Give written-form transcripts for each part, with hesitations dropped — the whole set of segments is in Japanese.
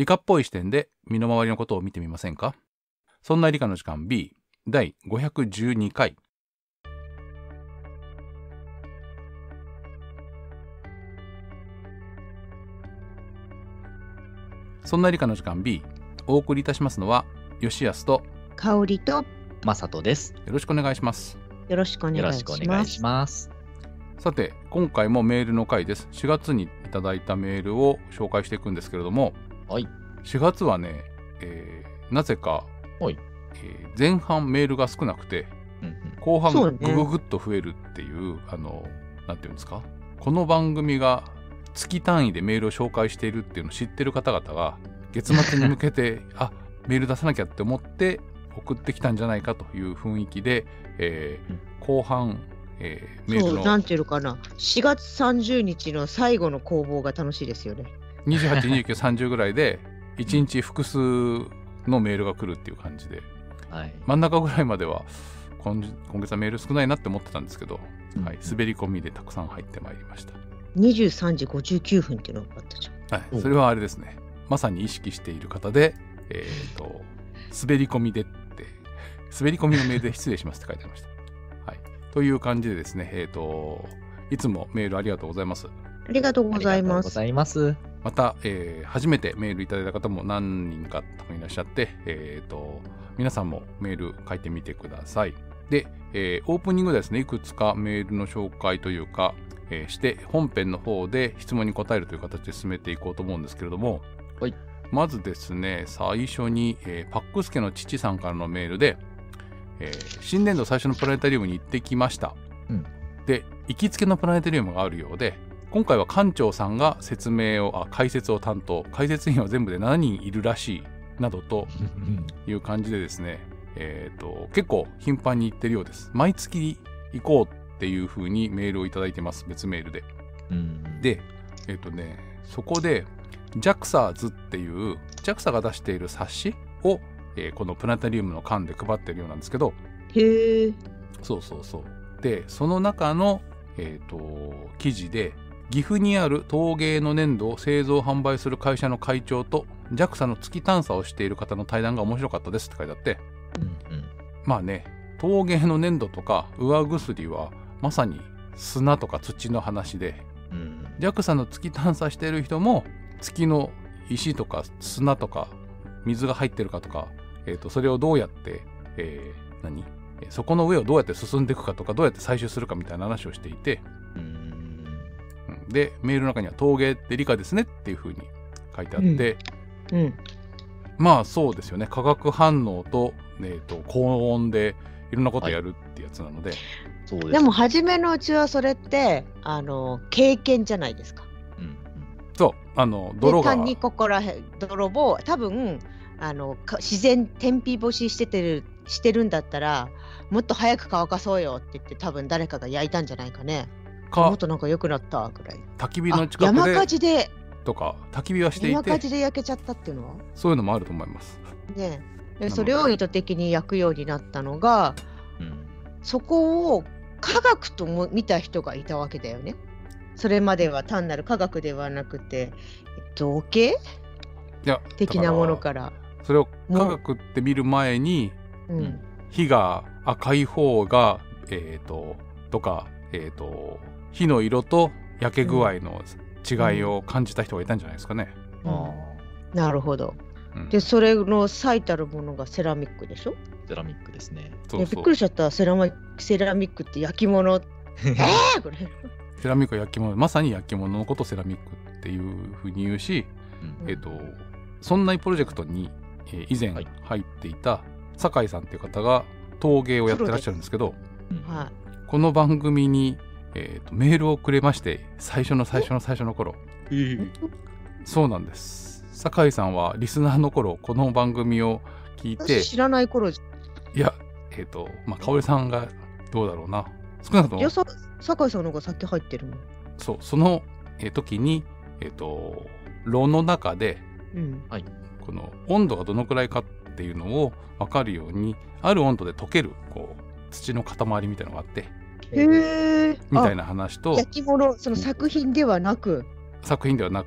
理科っぽい視点で身の回りのことを見てみませんか？そんな理科の時間 B 第512回。そんな理科の時間 B、 お送りいたしますのは吉安と香りとまさとです。 よろしくお願いします。 よろしくお願いします。 さて今回もメールの回です。4月にいただいたメールを紹介していくんですけれども、 はい、 4月はね、なぜか、前半メールが少なくて、後半グググッと増えるっていう、なんていうんですか、この番組が月単位でメールを紹介しているっていうのを知ってる方々が月末に向けてあ、メール出さなきゃって思って送ってきたんじゃないかという雰囲気で、後半、メールのそうなんていうのかな、4月30日の最後の攻防が楽しいですよね。 28、29、30ぐらいで1日複数のメールが来るっていう感じで、 はい、 真ん中ぐらいまでは今月はメール少ないなって思ってたんですけど、はい、滑り込みでたくさん入ってまいりました。23 時59分っていうのがあったじゃん。 はい、それはあれですね、まさに意識している方で、滑り込みでって滑り込みのメールで失礼しますって書いてありました。はい、という感じでですね、いつもメールありがとうございます。 ありがとうございます。 また、初めてメールいただいた方も何人か多分いらっしゃって、皆さんもメール書いてみてください。で、オープニングでですね、いくつかメールの紹介というか、して本編の方で質問に答えるという形で進めていこうと思うんですけれども、 はい、 まずですね、最初に、パックスケの父さんからのメールで、新年度最初のプラネタリウムに行ってきました、で行きつけのプラネタリウムがあるようで、今回は館長さんが解説を担当、解説員は全部で7人いるらしいなどという感じでですね、結構頻繁に行ってるようです。毎月行こうっていう風にメールをいただいてます、別メールで。で、そこで JAXAs っていう JAXA が出している冊子を、このプラネタリウムの館で配ってるようなんですけど、 へえ。 そうで、その中の、記事で岐阜にある陶芸の粘土を製造販売する会社の会長と JAXA の月探査をしている方の対談が面白かったですって書いてあって、まあね、陶芸の粘土とか上薬はまさに砂とか土の話で、JAXA の月探査している人も月の石とか砂とか水が入ってるかとか、それをどうやって、そこの上をどうやって進んでいくかとか、どうやって採集するかみたいな話をしていて、でメールの中には陶芸って理科ですねっていう風に書いてあって、まあそうですよね、化学反応と、高温でいろんなことやるってやつなので、 そうです。でも初めのうちはそれって経験じゃないですか。 そう泥が単にここらへん泥棒多分自然天日干ししてるんだったらもっと早く乾かそうよって言って多分誰かが焼いたんじゃないかね。もっとなんか良くなったぐらい。 焚き火の近くで山火事でとか焚き火はしていて、 山火事で焼けちゃったっていうのはそういうのもあると思いますね。でそれを意図的に焼くようになったのが、そこを科学とも見た人がいたわけだよね。それまでは単なる科学ではなくて造形的なものから、 それを科学って見る前に、火が赤い方がとか火の色と焼け具合の違いを感じた人がいたんじゃないですかね。 なるほど。でそれの最たるものがセラミックでしょ。 セラミックですね。 びっくりしちゃった。セラミックって焼き物これセラミックは焼き物、まさに焼き物のことをセラミックっていうふうに言うし、そんなプロジェクトに、以前入っていた酒井さんっていう方が陶芸をやってらっしゃるんですけど、この番組に、メールをくれまして、最初の頃、そうなんです。酒井さんはリスナーの頃この番組を聞いて、 知らない頃、いや香織さんがどうだろうな、少なくとも酒井さんの方が先入ってるの。 その、時に炉の中で、この温度がどのくらいかっていうのを分かるように、ある温度で溶ける土の塊みたいなのがあって、みたいな話と、 焼き物、その作品ではなく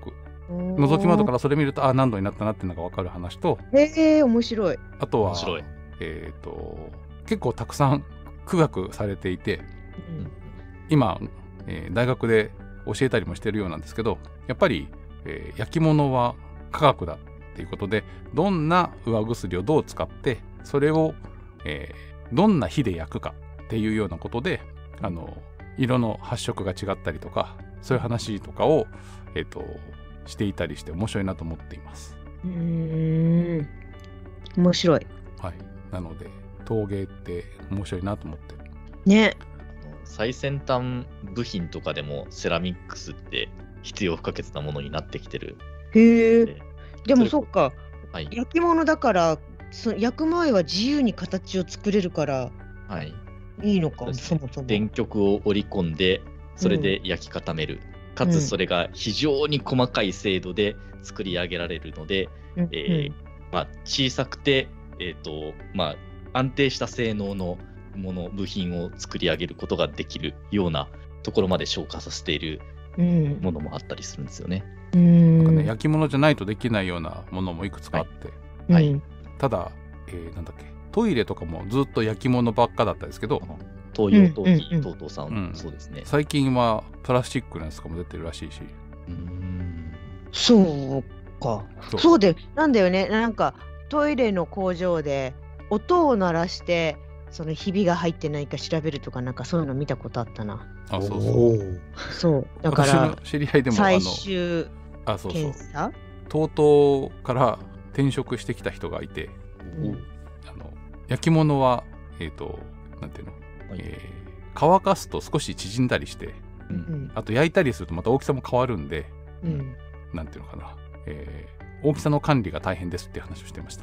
覗き窓からそれ見ると何度になったなっていうのが分かる話と、 面白い。 あとは結構たくさん苦学されていて、今、大学で教えたりもしてるようなんですけど、やっぱり、焼き物は科学だっていうことで、どんな上薬をどう使ってそれを、どんな火で焼くかっていうようなことで色の発色が違ったりとか、そういう話とかを、していたりして面白いなと思っています。 面白い。 はい。なので陶芸って面白いなと思ってね。 最先端部品とかでもセラミックスって必要不可欠なものになってきてる。 へえ。でもそっか、 はい、 焼き物だから焼く前は自由に形を作れるから、 はい、 いいのか。そもそも電極を織り込んでそれで焼き固める、かつそれが非常に細かい精度で作り上げられるので、小さくて、安定した性能の部品を作り上げることができるようなところまで昇華させているものもあったりするんですよね。 なんかね、焼き物じゃないとできないようなものもいくつかあって、ただ、なんだっけ、トイレとかもずっと焼き物ばっかだったんですけど、 東洋陶器、TOTOさん、そうですね。 最近はプラスチックのやつとかも出てるらしいし。 そうか。そうで、なんだよね。なんかトイレの工場で音を鳴らしてそのひびが入ってないか調べるとか、なんかそういうの見たことあったな。そうだから私の知り合いでも最終検査 TOTOから転職してきた人がいて、焼き物はなんていうの、乾かすと少し縮んだりして、あと焼いたりするとまた大きさも変わるんで、なんていうのかな、大きさの管理が大変ですっていう話をしてました。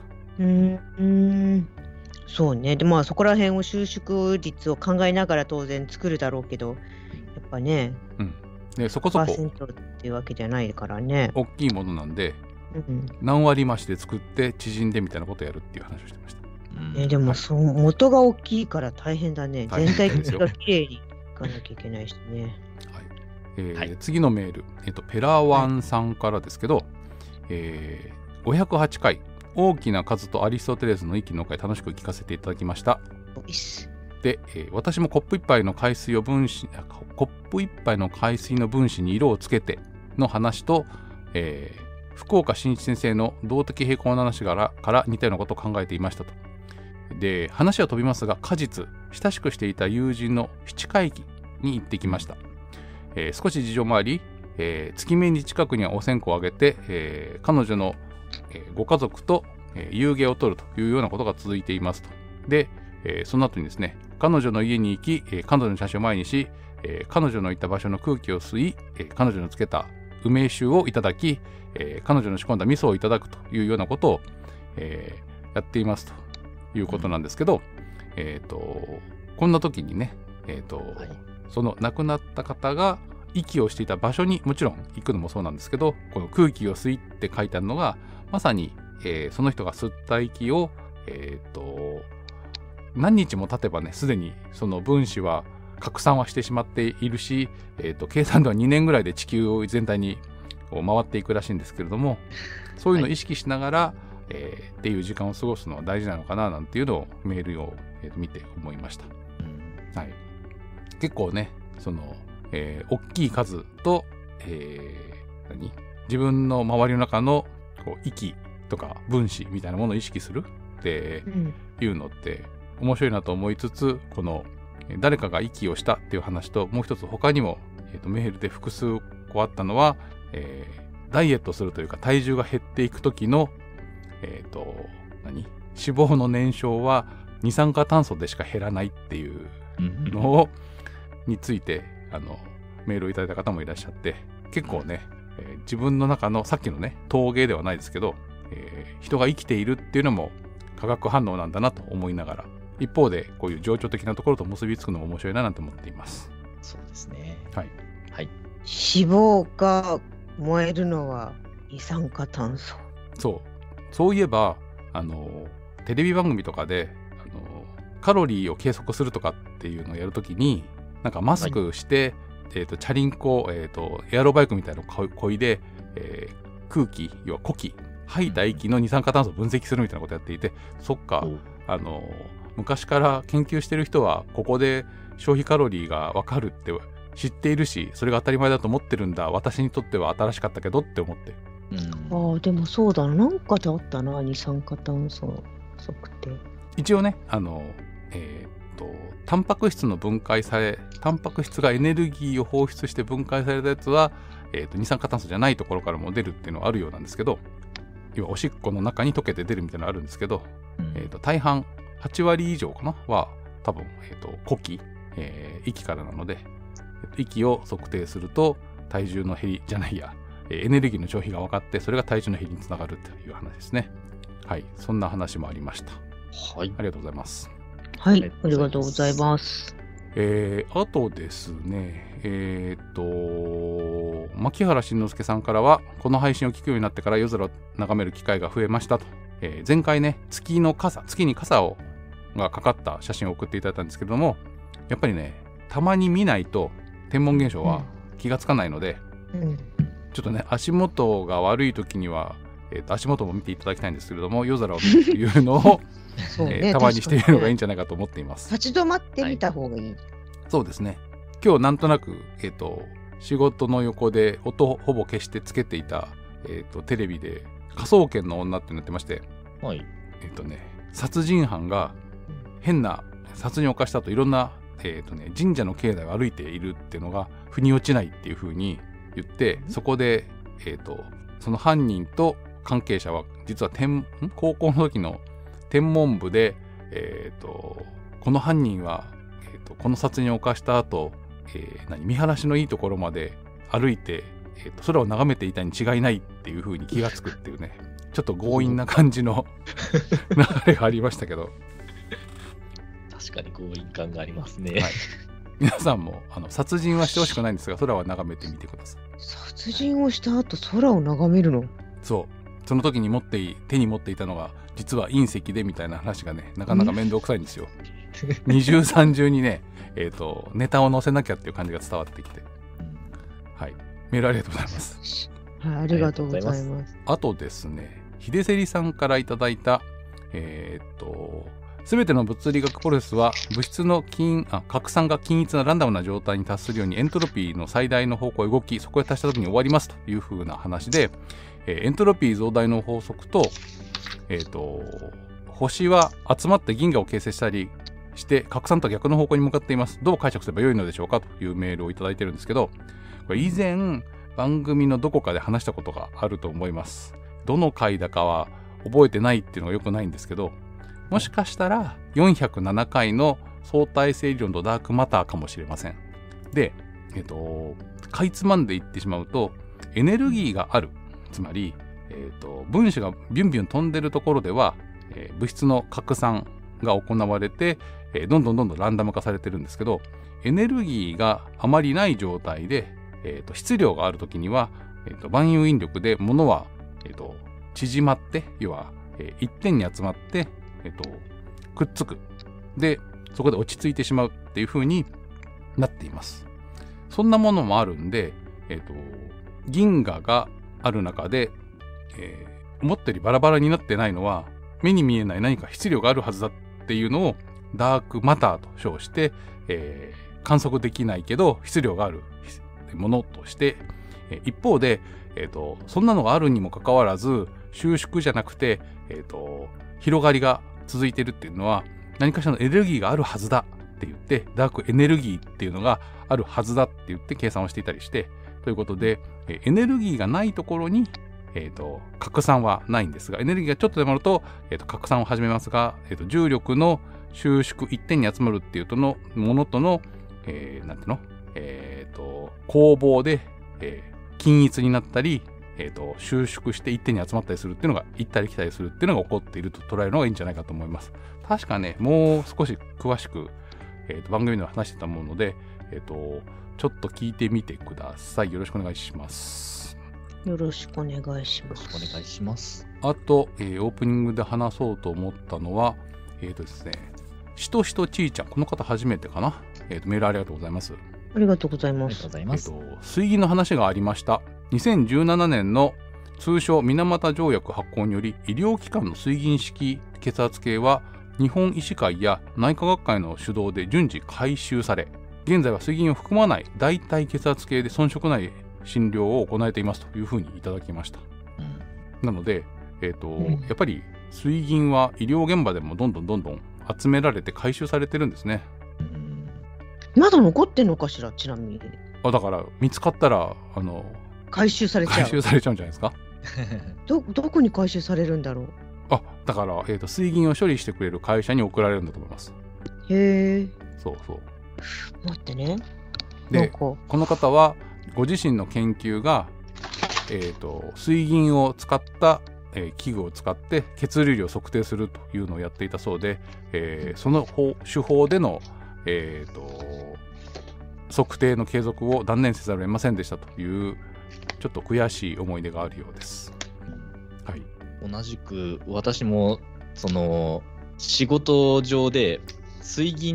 そうね。でそこら辺を収縮率を考えながら当然作るだろうけど、やっぱね、 でそこそこパーセントっていうわけじゃないからね。 大きいものなんで、何割増しで作って縮んでみたいなことをやるっていう話をしてました。 でも元が大きいから大変だね。全体的がきれいにいかなきゃいけないしね。 次のメール、ペラワンさんからですけど、508回大きな数とアリストテレスの息の回楽しく聞かせていただきました。で、私もコップ一杯の海水の分子に色をつけての話と、福岡伸一先生の動的平衡の話から似たようなことを考えていましたと。で、話は飛びますが、果実親しくしていた友人の七回忌に行ってきました。少し事情もあり、月命日近くにはお線香をあげて、彼女の、ご家族と、夕芸を取るというようなことが続いていますと。で、その後にですね、彼女の家に行き、彼女の写真を前にし、彼女のいた場所の空気を吸い、彼女のつけた梅酒をいただき、彼女の仕込んだ味噌をいただくというようなことを、やっていますということなんですけど、こんな時にね、その亡くなった方が息をしていた場所にもちろん行くのもそうなんですけど、この空気を吸いって書いてあるのがまさに、その人が吸った息を、何日も経てばね、すでにその分子は拡散はしてしまっているし、計算では2年ぐらいで地球全体に回っていくらしいんですけれども、そういうのを意識しながら、っていう時間を過ごすのは大事なのかななんていうのをメールを、見て思いました。結構ね、その、大きい数と、自分の周りの中のこう息とか分子みたいなものを意識するっていうのって面白いなと思いつつ、この誰かが息をしたっていう話と、もう一つ他にも、メールで複数個あったのは、ダイエットするというか体重が減っていく時の、脂肪の燃焼は二酸化炭素でしか減らないっていうのをについてメールをいただいた方もいらっしゃって、結構ね、自分の中のさっきのね陶芸ではないですけど、人が生きているっていうのも化学反応なんだなと思いながら、一方でこういう情緒的なところと結びつくのも面白いななんて思っています。 そうですね。 はい。 はい。 脂肪が燃えるのは二酸化炭素。 そういえばテレビ番組とかでカロリーを計測するとかっていうのをやるときに、なんかマスクして、チャリンコ、エアロバイクみたいなのをこいで、 空気、要は呼気、吐いた息の二酸化炭素を分析するみたいなことをやっていて、そっか、昔から研究してる人はここで消費カロリーが分かるって知っているし、それが当たり前だと思ってるんだ、私にとっては新しかったけどって思って。 ああ、でもそうだな、なんかであったな、二酸化炭素測定。 一応ね、タンパク質の分解され、タンパク質がエネルギーを放出して分解されたやつは、二酸化炭素じゃないところからも出るっていうのはあるようなんですけど、要はおしっこの中に溶けて出るみたいなのあるんですけど、大半8割以上かなは多分、呼気、息からなので、息を測定すると体重の減りじゃないや、エネルギーの消費が分かって、それが体重の減りにつながるという話ですね。はい、そんな話もありました。 はい、 ありがとうございます。 はい、ありがとうございます。 あとですね、牧原慎之介さんからは、この配信を聞くようになってから夜空を眺める機会が増えましたと。前回ね、月に傘がかかった写真を送っていただいたんですけれども、やっぱりね、たまに見ないと天文現象は気がつかないので、ちょっとね、足元が悪い時には、足元も見ていただきたいんですけれども、夜空を見るというのをたまにしているのがいいんじゃないかと思っています。 立ち止まってみた方がいい。はい、 そうですね。今日なんとなく、仕事の横で音ほぼ消してつけていた、テレビで科捜研の女ってなってまして、 はい、 殺人犯が変な殺人を犯した後、いろんな、神社の境内を歩いているっていうのが腑に落ちないっていう風に言って、そこで、その犯人と関係者は実は高校の時の天文部で、この犯人は、この殺人を犯した後、見晴らしのいいところまで歩いて、空を眺めていたに違いないっていう風に気がつくっていうね、ちょっと強引な感じの流れがありましたけど、 確かに強引感がありますね。 はい、皆さんも殺人はしてほしくないんですが、空は眺めてみてください。 殺人をした後空を眺めるの？ その時に手に持っていたのが実は隕石でみたいな話がね、なかなか面倒くさいんですよ。二重三重にね、ネタを載せなきゃっていう感じが伝わってきて、はい、メールありがとうございます。 はい、ありがとうございます。 あとですね、秀芹さんからいただいたすべての物理学プロセスは物質の拡散が均一なランダムな状態に達するようにエントロピーの最大の方向へ動き、そこへ達した時に終わりますという風な話で、エントロピー増大の法則と、星は集まって銀河を形成したりして拡散と逆の方向に向かっています。どう解釈すればよいのでしょうかというメールをいただいてるんですけど、これ以前番組のどこかで話したことがあると思います。どの回だかは覚えてないっていうのがよくないんですけど、もしかしたら407回の相対性理論とダークマターかもしれません。で、かいつまんで言ってしまうと、エネルギーがある、つまり、分子がビュンビュン飛んでるところでは、物質の拡散が行われて、どんどんランダム化されてるんですけど、エネルギーがあまりない状態で、質量があるときには、万有引力で物は、縮まって、要は、一点に集まって、くっつく。で、そこで落ち着いてしまうっていう風になっています。そんなものもあるんで、銀河がある中で、思ったよりバラバラになってないのは、目に見えない何か質量があるはずだっていうのをダークマターと称して、観測できないけど質量があるものとして、一方で、そんなのがあるにもかかわらず収縮じゃなくて、広がりが続いてるっていうのは何かしらのエネルギーがあるはずだって言って、ダークエネルギーっていうのがあるはずだって言って計算をしていたりして、ということで、エネルギーがないところに、拡散はないんですが、エネルギーがちょっとでもあると、拡散を始めますが、重力の収縮一点に集まるっていうとのものとの、なんていうの、攻防で、均一になったり、収縮して一点に集まったりするっていうのが、行ったり来たりするっていうのが起こっていると捉えるのがいいんじゃないかと思います。確かね、もう少し詳しく、番組では話してたもので、ちょっと聞いてみてください。よろしくお願いします。 よろしくお願いします。 お願いします。 あと、オープニングで話そうと思ったのは、ですね、しとしとちーちゃん、この方初めてかな。メールありがとうございます。 ありがとうございます。 ありがとうございます。 水銀の話がありました。2017年の通称水俣条約発効により、医療機関の水銀式血圧計は日本医師会や内科学会の主導で順次改修され、現在は水銀を含まない代替血圧計で遜色ない診療を行えていますというふうにいただきました。なので、やっぱり水銀は医療現場でもどんどん集められて回収されてるんですね。 まだ残ってんのかしら、ちなみに。 だから見つかったら回収されちゃう。 回収されちゃうんじゃないですか。 どこに回収されるんだろう。 だから、水銀を処理してくれる会社に送られるんだと思います。 へえ。 そう。 待ってね。 で、この方はご自身の研究が、水銀を使った、器具を使って血流量を測定するというのをやっていたそうで、その手法での、測定の継続を断念せざるを得ませんでしたというちょっと悔しい思い出があるようです。はい、 同じく私もその仕事上で水銀って、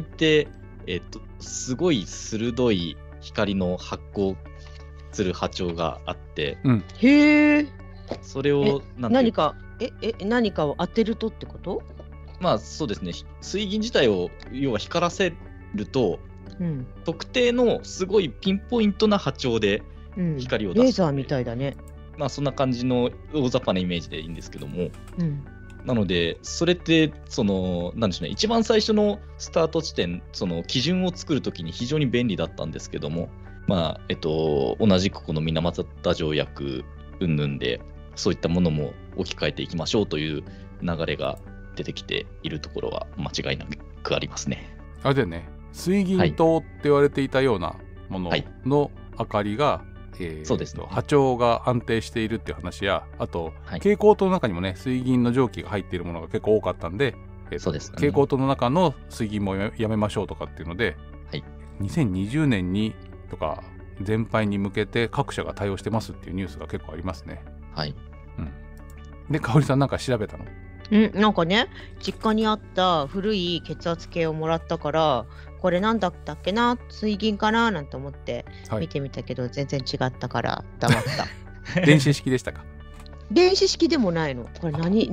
すごい鋭い光の発光する波長があって、 へえ。 それを何かを当てるとってこと？ まあそうですね。水銀自体を要は光らせると、特定のすごいピンポイントな波長で光を出す、 レーザーみたいだね。 まあそんな感じの大雑把なイメージでいいんですけども、なのでそれってなんでしょうね、一番最初のスタート地点、その基準を作るときに非常に便利だったんですけども、まあ同じくこの水俣条約云々でそういったものも置き換えていきましょうという流れが出てきているところは間違いなくありますね。 あれだよね、水銀灯って言われていたようなものの明かりが、 そうですね、 波長が安定しているっていう話や、あと、蛍光灯の中にもね水銀の蒸気が入っているものが結構多かったんで、 そうですね、 蛍光灯の中の水銀もやめましょうとかっていうので、2020年にとか全廃に向けて各社が対応してますっていうニュースが結構ありますね。で、香織さんなんか調べたの？ なんかね、実家にあった古い血圧計をもらったから、これなんだったっけな、水銀かななんて思って見てみたけど、全然違ったから黙った。 電子式でしたか？ 電子式でもないの。これ何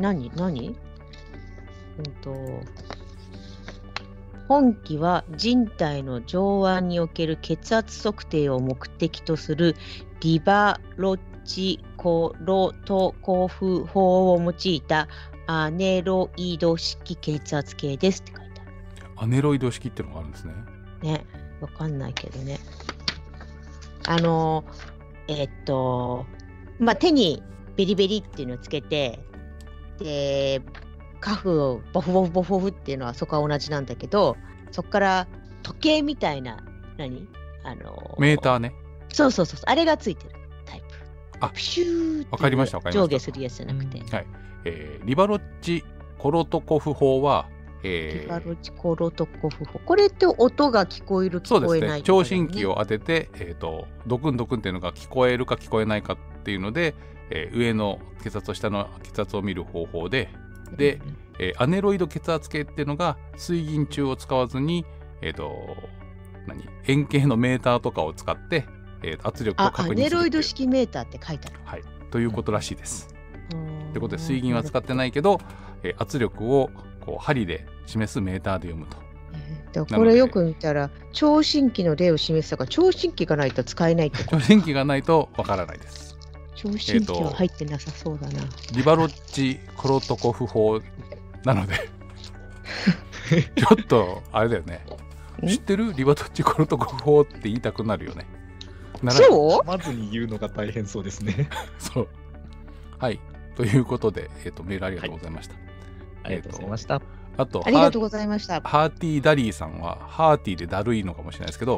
本機は人体の上腕における血圧測定を目的とするリバロチコロトコフ法を用いたアネロイド式血圧計ですって書いてある。 アネロイド式ってのがあるんですね。 ね、わかんないけどね。手にベリベリっていうのをつけて、で、カフをボフボフボフボフっていうのはそこは同じなんだけど、そこから時計みたいな、 メーターね。 そう、あれがついてるタイプ。プシューってわかりました。 上下するやつじゃなくて。 リバロッチコロトコフ法は、 リバロッチコロトコフ法。これって音が聞こえる、聞こえない、ね。そうですね。 聴診器を当てて、ドクンドクンっていうのが聞こえるか聞こえないかっていうので、上の血圧と下の血圧を見る方法で、アネロイド血圧計っていうのが水銀柱を使わずに、円形のメーターとかを使って、圧力を確認する。 アネロイド式メーターって書いてある。 ということらしいです。ということで水銀は使ってないけど、圧力をこう針で示すメーターで読むと。 これよく見たら聴診器の例を示したから、聴診器がないと使えないってこと。 聴診器がないとわからないです。 聴診器は入ってなさそうだな。 リバロッチコロトコフ法なのでちょっとあれだよね。知ってる？リバロッチコロトコフ法って言いたくなるよね。 そう？ まずに言うのが大変そうですね。 そう。はい。ということで、メールありがとうございました。 ありがとうございました。 あと、 ありがとうございました。 ハーティーダリーさんは、ハーティーでだるいのかもしれないですけど、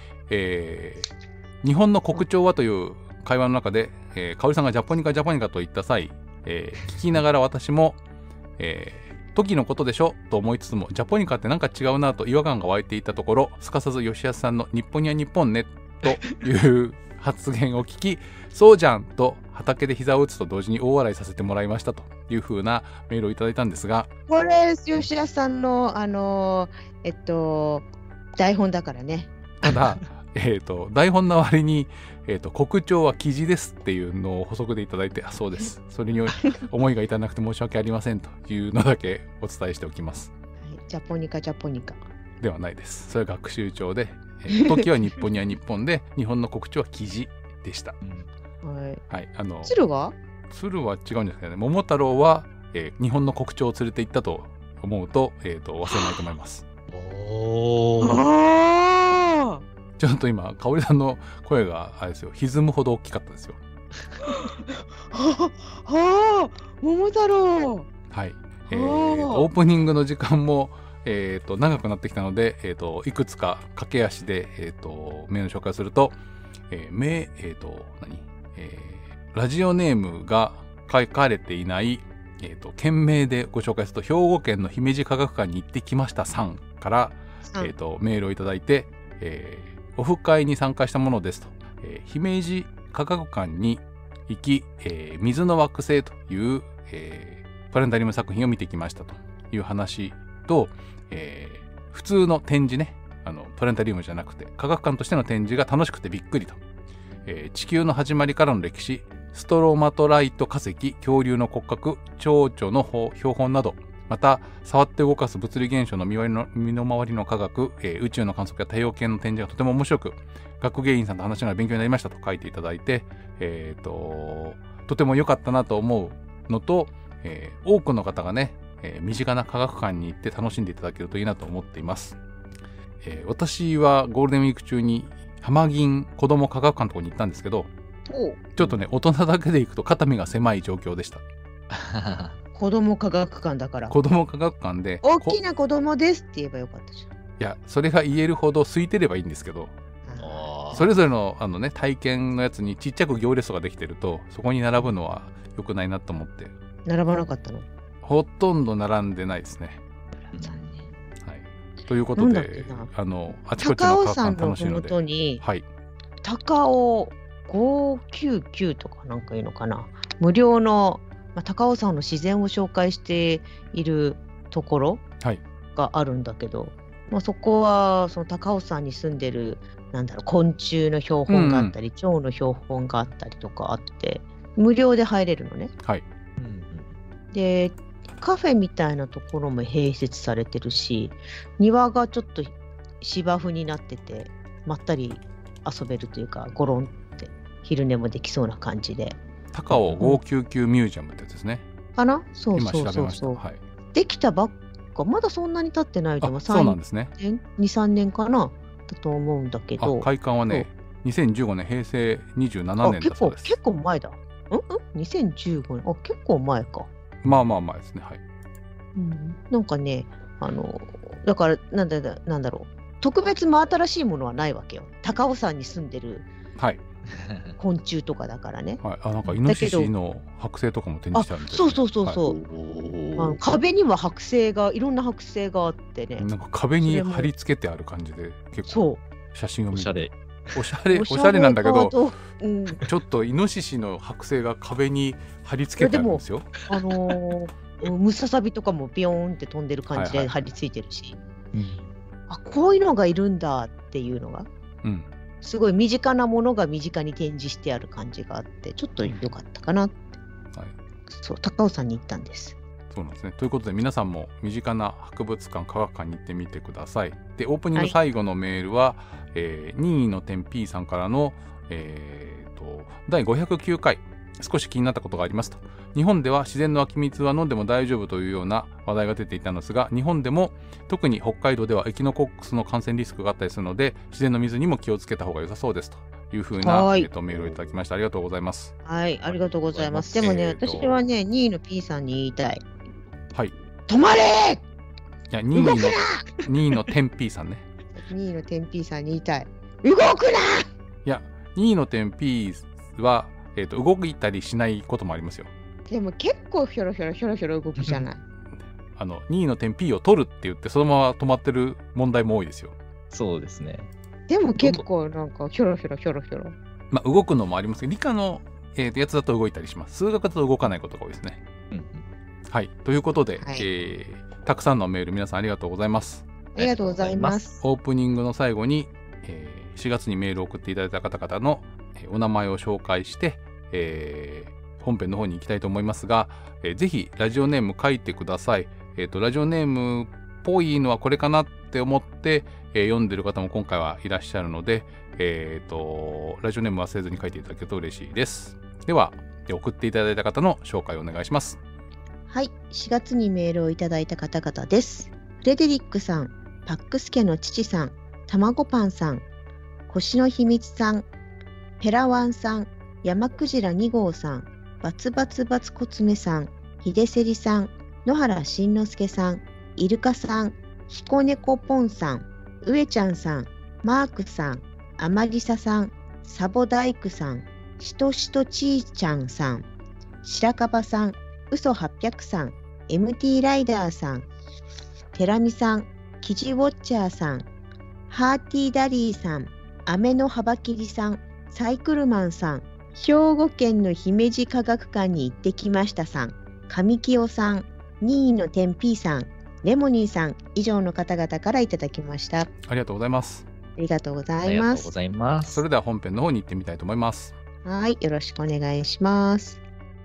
日本の国鳥はという会話の中で、香織さんがジャポニカと言った際、聞きながら私も、時のことでしょと思いつつも、ジャポニカってなんか違うなと違和感が湧いていたところ、すかさず吉安さんの日本には日本ねという発言を聞き、そうじゃんと畑で膝を打つと同時に大笑いさせてもらいましたという風なメールをいただいたんですが、 これ吉安さんの台本だからね。 ただ台本の割に、国帳は記事ですっていうのを補足でいただいて、あ、そうです。それに思いが至らなくて申し訳ありませんというのだけお伝えしておきます。 はい、ジャポニカではないです。それは学習帳で、時は日本には日本で、日本の国帳は記事でした。 はい。 はい。 鶴は違うんですけどね。桃太郎は、日本の国帳を連れて行ったと思うと、忘れないと思います。 おー。 あちょっと今、香織さんの声があれですよ、歪むほど大きかったですよ。 あ、桃太郎。 はい。オープニングの時間も、長くなってきたので、いくつか駆け足で、メール紹介すると、ラジオネームが書かれていない、件名でご紹介すると、兵庫県の姫路科学館に行ってきましたさんから、メールをいただいて、オフ会に参加したものですと、姫路科学館に行き、水の惑星という、プラネタリウム作品を見てきましたという話と、普通の展示ね、プラネタリウムじゃなくて科学館としての展示が楽しくてびっくりと、地球の始まりからの歴史、ストロマトライト化石、恐竜の骨格、蝶々の標本など、また触って動かす物理現象の身の回りの科学、宇宙の観測や太陽系の展示がとても面白く、学芸員さんと話しながら勉強になりましたと書いていただいて、とても良かったなと思うのと、多くの方がね、身近な科学館に行って楽しんでいただけるといいなと思っています。私はゴールデンウィーク中に浜銀子ども科学館のところに行ったんですけど、ちょっとね、大人だけで行くと肩身が狭い状況でした。 子供科学館だから。 子供科学館で大きな子供ですって言えばよかったじゃん。 いや、それが言えるほど空いてればいいんですけど、それぞれの体験のやつにちっちゃく行列ができてると、そこに並ぶのは良くないなと思って。 並ばなかったの？ ほとんど並んでないですね。 残念。 はい。ということで、あちこちの科学館楽しいので、 高尾山の麓に、 はい、 高尾599とかなんかいうのかな、無料の、高尾山の自然を紹介しているところがあるんだけど、そこはその高尾山に住んでる昆虫の標本があったり、蝶の標本があったりとかあって、無料で入れるのね。 はい。 で、カフェみたいなところも併設されてるし、庭がちょっと芝生になってて、まったり遊べるというか、ゴロンって昼寝もできそうな感じで。 高尾599ミュージアムってやつですね。 かな？そう。 今調べました。はい。 できたばっか、まだそんなに経ってないでもそうなんですね。 2、3年かなだと思うんだけど。 開館はね、2015年、平成27年だそうです。 結構前だ。2015年。結構前か。 まあ前ですね。はい。 なんかね、だからなんだろう、特別真新しいものはないわけよ。高尾山に住んでる昆虫とかだからね。 はい。なんかイノシシの剥製とかも展示してあるんですね。 そう。壁には剥製が、いろんな剥製があってね。 なんか壁に貼り付けてある感じで、結構写真を見て。おしゃれなんだけど、ちょっとイノシシの剥製が壁に貼り付けてあるんですよ。 ムササビとかもビヨーンって飛んでる感じで貼り付いてるし、こういうのがいるんだっていうのが、すごい身近なものが身近に展示してある感じがあって、ちょっと良かったかなって。そう、高尾山に行ったんです。 そうなんですね。ということで、皆さんも身近な博物館、科学館に行ってみてください。で、オープニング最後のメールは、任意の点 P さんからの、第509回、少し気になったことがありますと。日本では自然の湧き水は飲んでも大丈夫というような話題が出ていたのですが、日本でも特に北海道ではエキノコックスの感染リスクがあったりするので、自然の水にも気をつけた方が良さそうですというふうな、メールをいただきました。ありがとうございます。 はい、ありがとうございます。でもね、私はね、2位の P さんに言いたい。 はい。 止まれー！ いや、2位の点 P さんね。 2位の点 P さんに言いたい。動くな！ いや、2位の点 P は、動いたりしないこともありますよ。 でも結構ひょろひょろ動くじゃない。 2位の点 P を取るって言って、そのまま止まってる問題も多いですよ。 そうですね。 でも結構なんかひょろひょろ。 動くのもありますけど、理科の、やつだと動いたりします。数学だと動かないことが多いですね。はい。ということで、たくさんのメール皆さんありがとうございます。 ありがとうございます。 オープニングの最後に、 4月にメールを送っていただいた方々のお名前を紹介して、本編の方に行きたいと思いますが、ぜひラジオネーム書いてください。ラジオネームっぽいのはこれかなって思って、読んでる方も今回はいらっしゃるので、ラジオネーム忘れずに書いていただけると嬉しいです。では、送っていただいた方の紹介をお願いします。 はい、4月にメールをいただいた方々です。フレデリックさん、パックスケの父さん、たまごパンさん、星の秘密さん、ペラワンさん、山クジラ2号さん、バツバツバツコツメさん、ひでせりさん、野原しんのすけさん、イルカさん、ひこねこぽんさん、うえちゃんさん、マークさん、あまりささん、サボ大工さん、しとしとちーちゃんさん、白樺さん、うそ800さん、MT ライダーさん、てらみさん、キジウォッチャーさん、ハーティーダリーさん、アメの幅切りさん、サイクルマンさん、兵庫県の姫路科学館に行ってきましたさん、上清さん、任意の天 P さん、レモニーさん、以上の方々からいただきました。 ありがとうございます。 ありがとうございます。 ありがとうございます。 それでは本編の方に行ってみたいと思います。 はい、よろしくお願いします。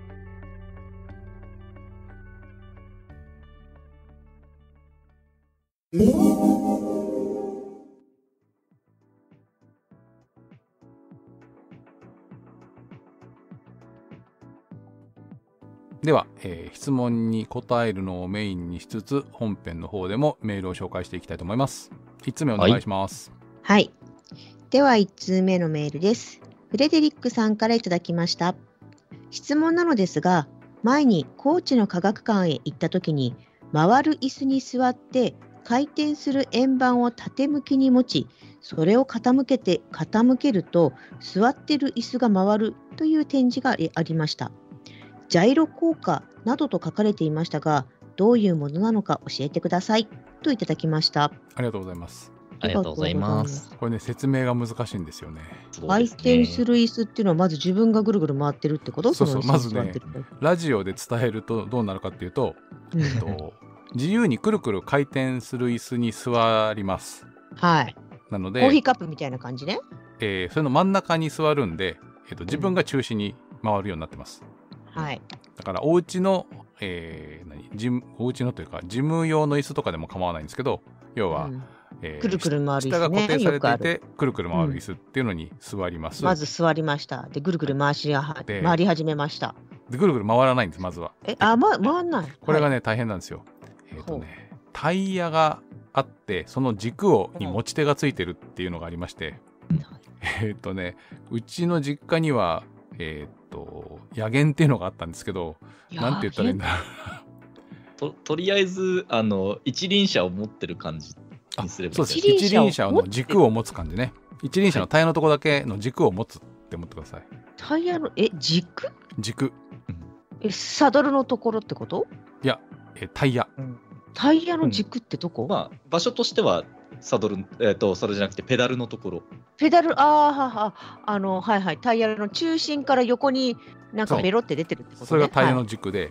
では、質問に答えるのをメインにしつつ、本編の方でもメールを紹介していきたいと思います。1つ目お願いします。 はい。では1通目のメールです。フレデリックさんからいただきました。質問なのですが、前に高知の科学館へ行った時に、回る椅子に座って回転する円盤を縦向きに持ち、それを傾けると座ってる椅子が回るという展示がありました。ジャイロ効果などと書かれていましたが、どういうものなのか教えてくださいといただきました。 ありがとうございます。 ありがとうございます。 これね、説明が難しいんですよね。 回転する椅子っていうのはまず自分がぐるぐる回ってるってこと？ そうそう、まずね、ラジオで伝えるとどうなるかっていうと、自由にくるくる回転する椅子に座ります。 はい。 なのでコーヒーカップみたいな感じね。それの真ん中に座るんで、自分が中心に回るようになってます。 はい。 だからお家の、お家のというか事務用の椅子とかでも構わないんですけど、要は、 くるくる回る椅子ね。 下が固定されていてくるくる回る椅子っていうのに座ります。 まず座りました。でぐるぐる回り始めました。 でぐるぐる回らないんです、まずは。 回んない。 これがね、大変なんですよ。タイヤがあってその軸に持ち手がついてるっていうのがありまして、うちの実家には野源っていうのがあったんですけど、なんて言ったらいいんだろうとりあえず一輪車を持ってる感じにすればいい。 そうです。一輪車の軸を持つ感じね。一輪車のタイヤのとこだけの軸を持つって思ってください。 タイヤの軸？サドルのところってこと？ いや、タイヤ。 タイヤの軸ってどこ？ まあ場所としてはサドル、それじゃなくてペダルのところ。 ペダル、はいはい、タイヤの中心から横になんかベロって出てるってことね。 それがタイヤの軸で、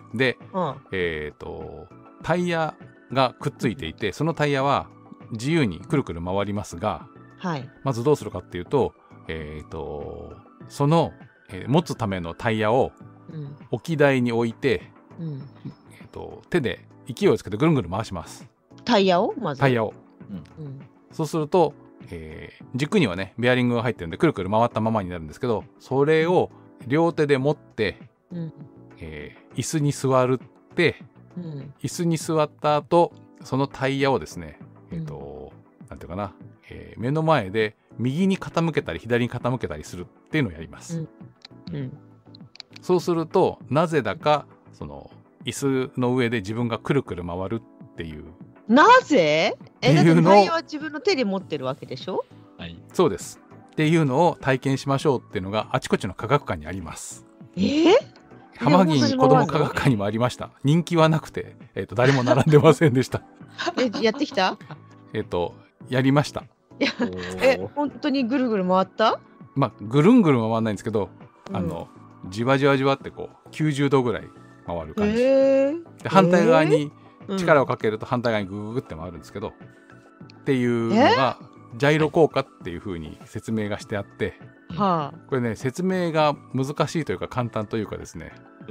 タイヤがくっついていて、そのタイヤは自由にくるくる回りますが、まずどうするかっていうと、その、持つためのタイヤを置き台に置いて、手で勢いをつけてぐるんぐる回します。 タイヤをまず。タイヤを。 そうすると、軸にはねベアリングが入ってるんでくるくる回ったままになるんですけど、それを両手で持って、椅子に座るって、椅子に座った後そのタイヤをですね、なんていうかな、目の前で右に傾けたり左に傾けたりするっていうのをやります。そうするとなぜだかその椅子の上で自分がくるくる回るっていう。 なぜ？だってタイヤは自分の手で持ってるわけでしょ？ はい、そうです。っていうのを体験しましょうっていうのがあちこちの科学館にあります。浜銀子ども科学館にもありました。人気はなくて、誰も並んでませんでした。 やってきた？ やりました。 本当にぐるぐる回った？ まあぐるんぐる回らないんですけど、じわじわじわってこう90度ぐらい回る感じ。で反対側に力をかけると反対側にグーグーって回るんですけど、っていうのがジャイロ効果っていう風に説明がしてあって、これね説明が難しいというか簡単というかですね、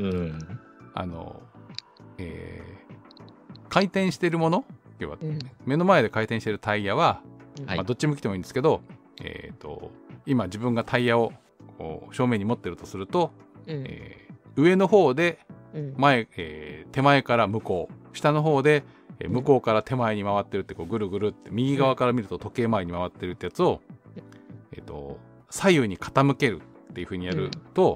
回転しているもの、要は目の前で回転しているタイヤは、どっち向きでもいいんですけど、今自分がタイヤを正面に持ってるとすると、上の方で手前から向こう、下の方で向こうから手前に回ってるって、こうぐるぐるって右側から見ると時計回りに回ってるってやつを、左右に傾けるっていう風にやると、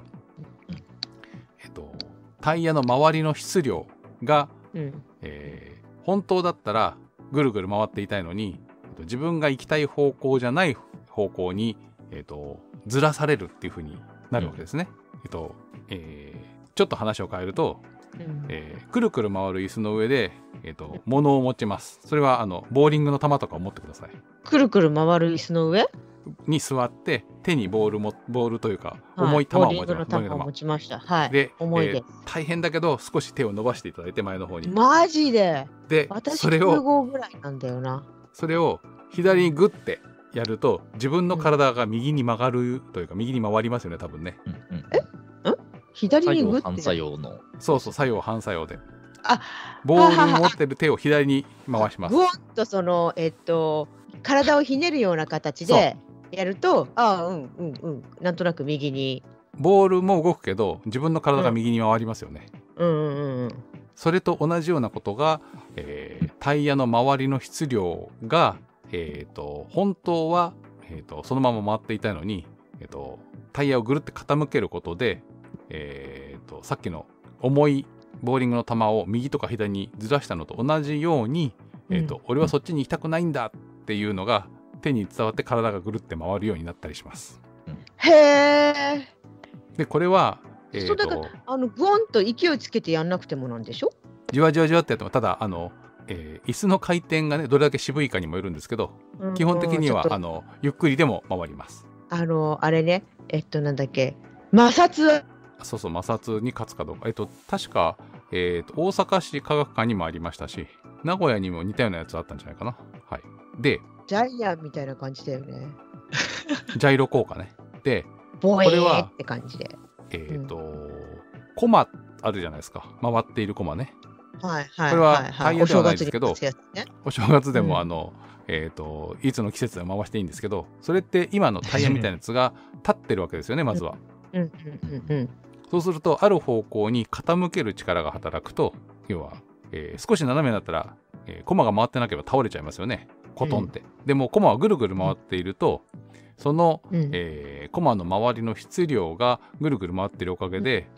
タイヤの周りの質量が、本当だったらぐるぐる回っていたいのに、自分が行きたい方向じゃない方向に、ずらされるっていう風になるわけですね。ちょっと話を変えると、くるくる回る椅子の上で、物を持ちます。それはボーリングの球とかを持ってください。 くるくる回る椅子の上に座って手にボールというか重い球を持ちました。はい。 で、 重いです。 大変だけど少し手を伸ばしていただいて前の方に。 マジで。 で、 私9号ぐらいなんだよな。 それを左にグッてやると自分の体が右に曲がるというか、右に回りますよね、多分ね。 左にグッて。 反作用の。 そうそう、作用反作用で。ボールを持ってる手を左に回します。 ぐわっと体をひねるような形でやると、なんとなく右に。 ボールも動くけど自分の体が右に回りますよね。それと同じようなことが、タイヤの周りの質量が、本当は、そのまま回っていたのに、タイヤをぐるって傾けることで、さっきの重いボーリングの球を右とか左にずらしたのと同じように、俺はそっちに行きたくないんだっていうのが手に伝わって体がぐるって回るようになったりします。 へえ。 でこれは、 そうだからグワンと勢いつけてやんなくてもなんでしょ。 じわじわじわってやっても、ただ椅子の回転がねどれだけ渋いかにもよるんですけど、基本的にはゆっくりでも回ります。 あれね、なんだっけ、摩擦。 そうそう、摩擦に勝つかどうか。確か、大阪市科学館にもありましたし、名古屋にも似たようなやつあったんじゃないかな。はい。で、 ジャイアンみたいな感じだよね。 ジャイロ効果ね。で、 これはって感じで。 コマあるじゃないですか。回っているコマね。 はい。これはタイヤではないですけど、お正月でもいつの季節でも回していいんですけど、それって今のタイヤみたいなやつが立ってるわけですよね、まずは。そうするとある方向に傾ける力が働くと、要は、少し斜めになったら、コマが回ってなければ倒れちゃいますよね、コトンって。でもコマはぐるぐる回っていると、その、コマの周りの質量がぐるぐる回っているおかげで、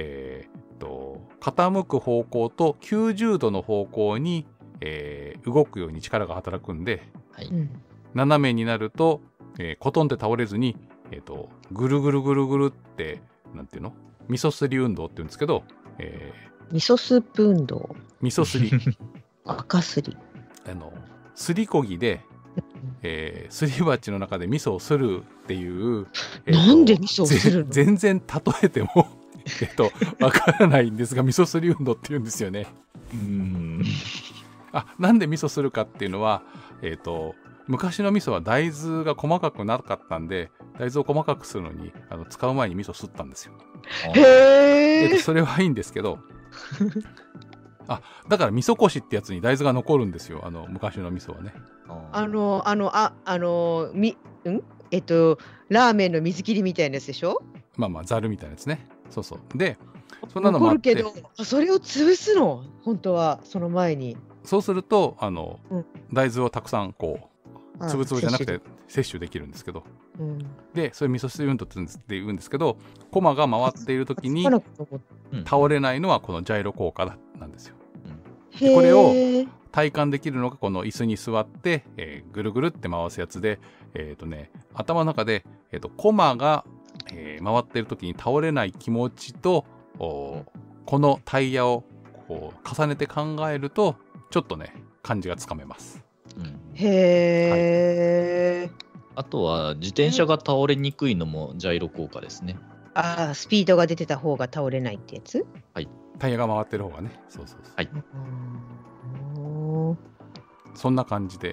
傾く方向と90度の方向に、動くように力が働くんで、斜めになると、コトンって倒れずに、ぐるぐるぐるぐるってなんていうの、味噌すり運動って言うんですけど、 味噌スープ運動、 味噌すり赤すり、 すりこぎで、すり鉢の中で味噌をするっていう、 なんで味噌をするの？ 全然例えてもわからないんですが、味噌すり運動って言うんですよね。なんで味噌するかっていうのは、昔の味噌は大豆が細かくなかったんで、大豆を細かくするのに使う前に味噌すったんですよ。それはいいんですけどだから味噌こしってやつに大豆が残るんですよ、昔の味噌はね。 ラーメンの水切りみたいなやつでしょ。 ざるみたいなやつね。そうそう。でそんなのもあって、 残るけどそれを潰すの、本当はその前に。 そうすると大豆をたくさんこうつぶつぶじゃなくて摂取できるんですけど、でそれ味噌汁運動って言うんですけど、コマが回っている時に倒れないのはこのジャイロ効果なんですよ。でこれを体感できるのがこの椅子に座って、ぐるぐるって回すやつで、頭の中で、コマが、回っている時に倒れない気持ちとこのタイヤをこう重ねて考えるとちょっとね感じがつかめます。 あとは自転車が倒れにくいのもジャイロ効果ですね。 スピードが出てた方が倒れないってやつ。 タイヤが回ってる方がね。そう。そんな感じで、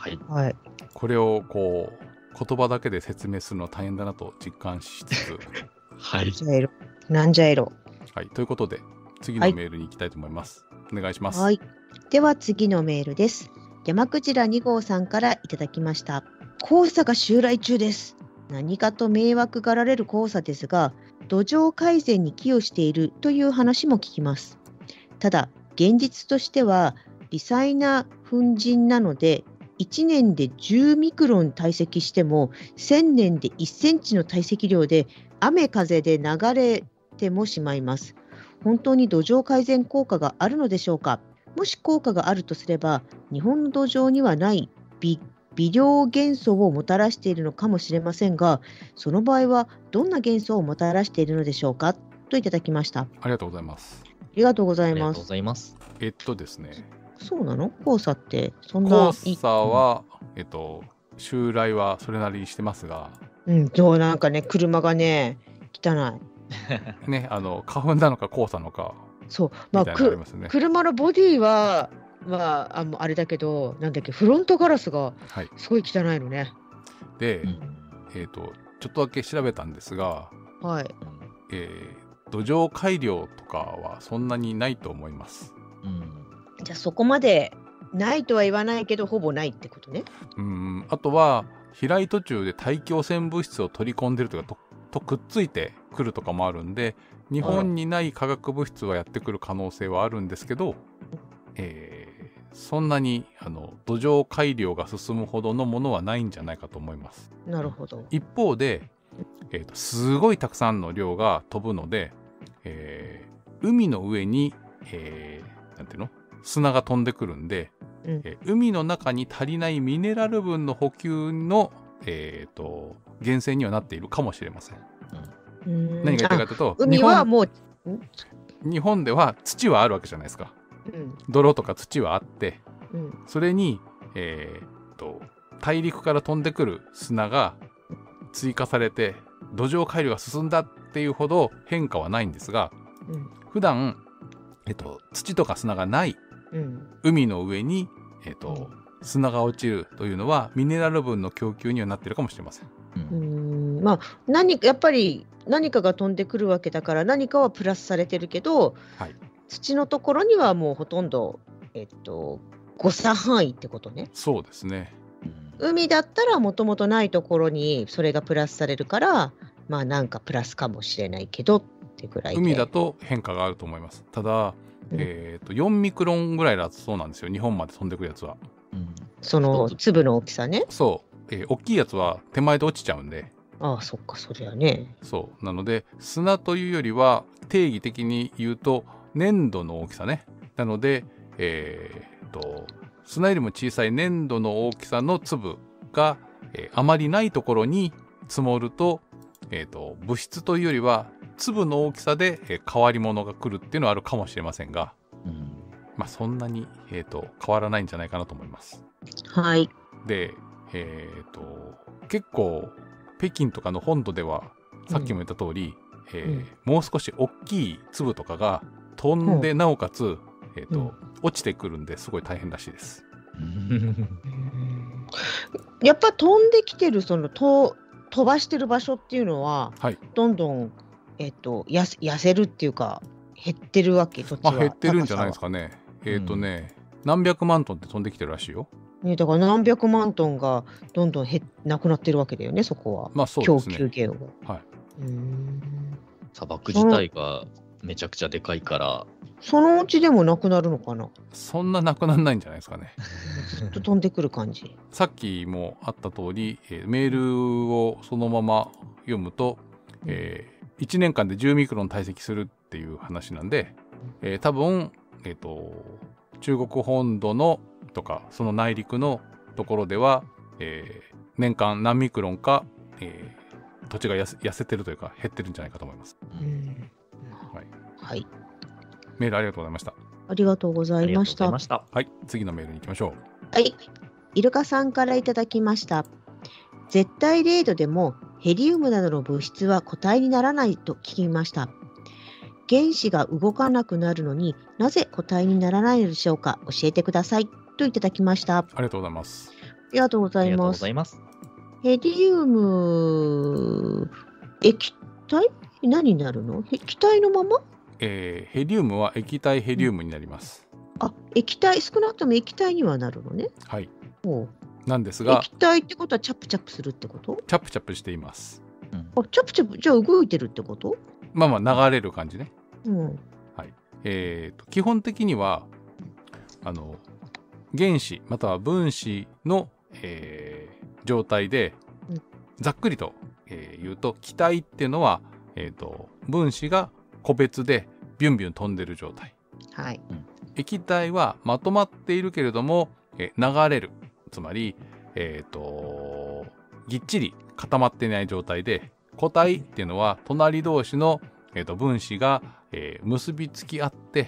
はい。 はい。 これをこう言葉だけで説明するの大変だなと実感しつつはい。 なんじゃいろ。 はい。ということで次のメールに行きたいと思います。お願いします。 はい。では次のメールです。山クジラ2号さんからいただきました。黄砂が襲来中です。何かと迷惑がられる黄砂ですが、土壌改善に寄与しているという話も聞きます。ただ、現実としては微細な粉塵なので、1年で10ミクロン堆積しても、1000年で1センチの堆積量で雨風で流れてもしまいます。本当に土壌改善効果があるのでしょうか。もし効果があるとすれば、日本の土壌にはない微量元素をもたらしているのかもしれませんが、その場合はどんな元素をもたらしているのでしょうか、といただきました。 ありがとうございます。 ありがとうございありがます。 とうございます。 ですね。 そうなの？黄砂ってそんな。 黄砂は、襲来はそれなりにしてますが、 そうなんかね、車がね、汚い。ね、花粉なのか黄砂なのか。 そう、 みたいなのありますね。 車のボディは、あれだけど、なんだっけ、フロントガラスがすごい汚いのね。 で、ちょっとだけ調べたんですが、 はい。 土壌改良とかはそんなにないと思います。 じゃあそこまでないとは言わないけど、ほぼないってことね。 あとは飛来途中で大気汚染物質を取り込んでるとかとくっついてくるとかもあるんで、日本にない化学物質はやってくる可能性はあるんですけど、そんなに土壌改良が進むほどのものはないんじゃないかと思います。 なるほど。 一方で、すごいたくさんの量が飛ぶので、海の上に、なんていうの？砂が飛んでくるんで、海の中に足りないミネラル分の補給の、源泉にはなっているかもしれません。何が言ってるかというと、 海はもう日本では土はあるわけじゃないですか。泥とか土はあって、それに、大陸から飛んでくる砂が追加されて土壌改良が進んだっていうほど変化はないんですが、普段、土とか砂がない、海の上に、砂が落ちるというのはミネラル分の供給にはなっているかもしれません。 やっぱり何かが飛んでくるわけだから、何かはプラスされてるけど、土のところにはもうほとんど、誤差範囲ってことね。 そうですね。 海だったらもともとないところにそれがプラスされるから、なんかプラスかもしれないけどってぐらいで。 海だと変化があると思います。ただ、4ミクロンぐらいだそうなんですよ、日本まで飛んでくるやつは。 その粒の大きさね。 そう、大きいやつは手前で落ちちゃうんで。 ああ、そっか、そりゃね。 そうなので、砂というよりは定義的に言うと粘土の大きさね。なので、砂よりも小さい粘土の大きさの粒が、あまりないところに積もると、物質というよりは粒の大きさで、変わり物が来るっていうのはあるかもしれませんが、そんなに、変わらないんじゃないかなと思います。 はい。 で、結構北京とかの本土ではさっきも言った通り、もう少し大きい粒とかが飛んで、なおかつ、落ちてくるんですごい大変らしいです。 やっぱ飛んできてるその飛ばしてる場所っていうのは、どんどん、痩せるっていうか減ってるわけ。土地は減ってるんじゃないですかね。何百万トンって飛んできてるらしいよ。 だから何百万トンがどんどんなくなってるわけだよね、そこは。 そうですね。 供給源が。 砂漠自体がめちゃくちゃでかいから。 そのうちでもなくなるのかな。 そんななくならないんじゃないですかね。 ずっと飛んでくる感じ。 さっきもあった通り、メールをそのまま読むと、1年間で10ミクロン堆積するっていう話なんで、多分、中国本土のとかその内陸のところでは、年間何ミクロンか、土地が痩せてるというか減ってるんじゃないかと思います。 はい。 メールありがとうございました。 ありがとうございました。 はい、次のメールに行きましょう。はい、イルカさんからいただきました。絶対0度でもヘリウムなどの物質は固体にならないと聞きました。原子が動かなくなるのになぜ固体にならないのでしょうか。教えてくださいといただきました。ありがとうございます。 りがとうございます。ヘリウム、液体何になるの？液体のまま？ ヘリウムは液体ヘリウムになります。 液体、少なくとも液体にはなるのね。 はい。なんですが、 液体ってことはチャプチャプするってこと？ チャプチャプしています。 チャプチャプ、じゃあ動いてるってこと？ まあ流れる感じね。はい。基本的には原子または分子の、状態で、ざっくりと、言うと気体っていうのは、分子が個別でビュンビュン飛んでる状態。 はい。 液体はまとまっているけれども、流れる。つまり、ぎっちり固まっていない状態で、固体っていうのは隣同士の、分子が、結びつき合って、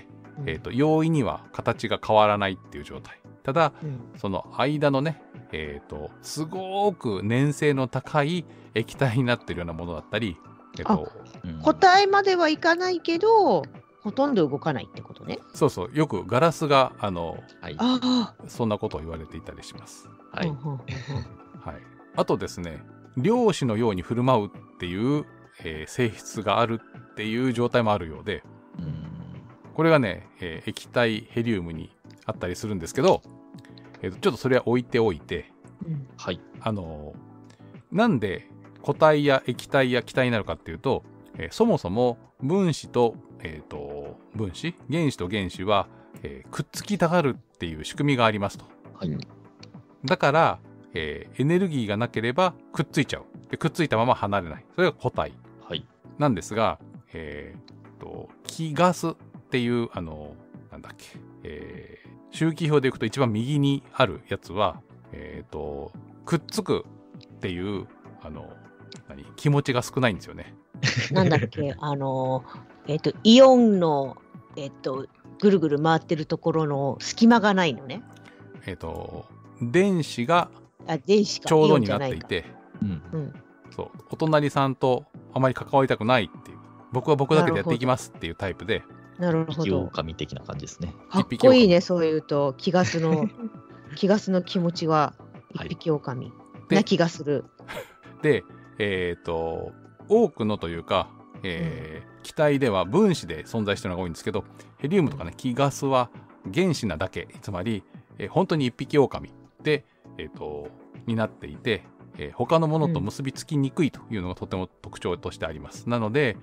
容易には形が変わらないっていう状態。ただ、その間のね、すごく粘性の高い液体になっているようなものだったり、 固体まではいかないけど、ほとんど動かないってことね。 そうそう、よくガラスがそんなことを言われていたりします。はい。はい。あとですね、量子のように振る舞うっていう、性質があるっていう状態もあるようで、これがね、液体ヘリウムにあったりするんですけど、ちょっとそれは置いておいて、はい。なんで固体や液体や気体になるかっていうと、そもそも分子と、分子、原子と原子は、くっつきたがるっていう仕組みがありますと。はい。だから、エネルギーがなければくっついちゃう。で、くっついたまま離れない。それが固体。はい。なんですが、気ガスっていう、なんだっけ、周期表でいくと一番右にあるやつは、くっつくっていう、気持ちが少ないんですよね。 なんだっけ、イオンの、ぐるぐる回ってるところの隙間がないのね。 電子がちょうどになっていて、そう、お隣さんとあまり関わりたくないっていう、僕は僕だけでやっていきますっていうタイプで、 なるほど。 一匹狼的な感じですね。 かっこいいね、そういうと気ガスの気持ちは一匹狼な気がする。 で、多くのというか、気体では分子で存在しているのが多いんですけど、ヘリウムとかね、気ガスは原子なだけ、つまり、本当に一匹狼で、になっていて、他のものと結びつきにくいというのがとても特徴としてあります。なので、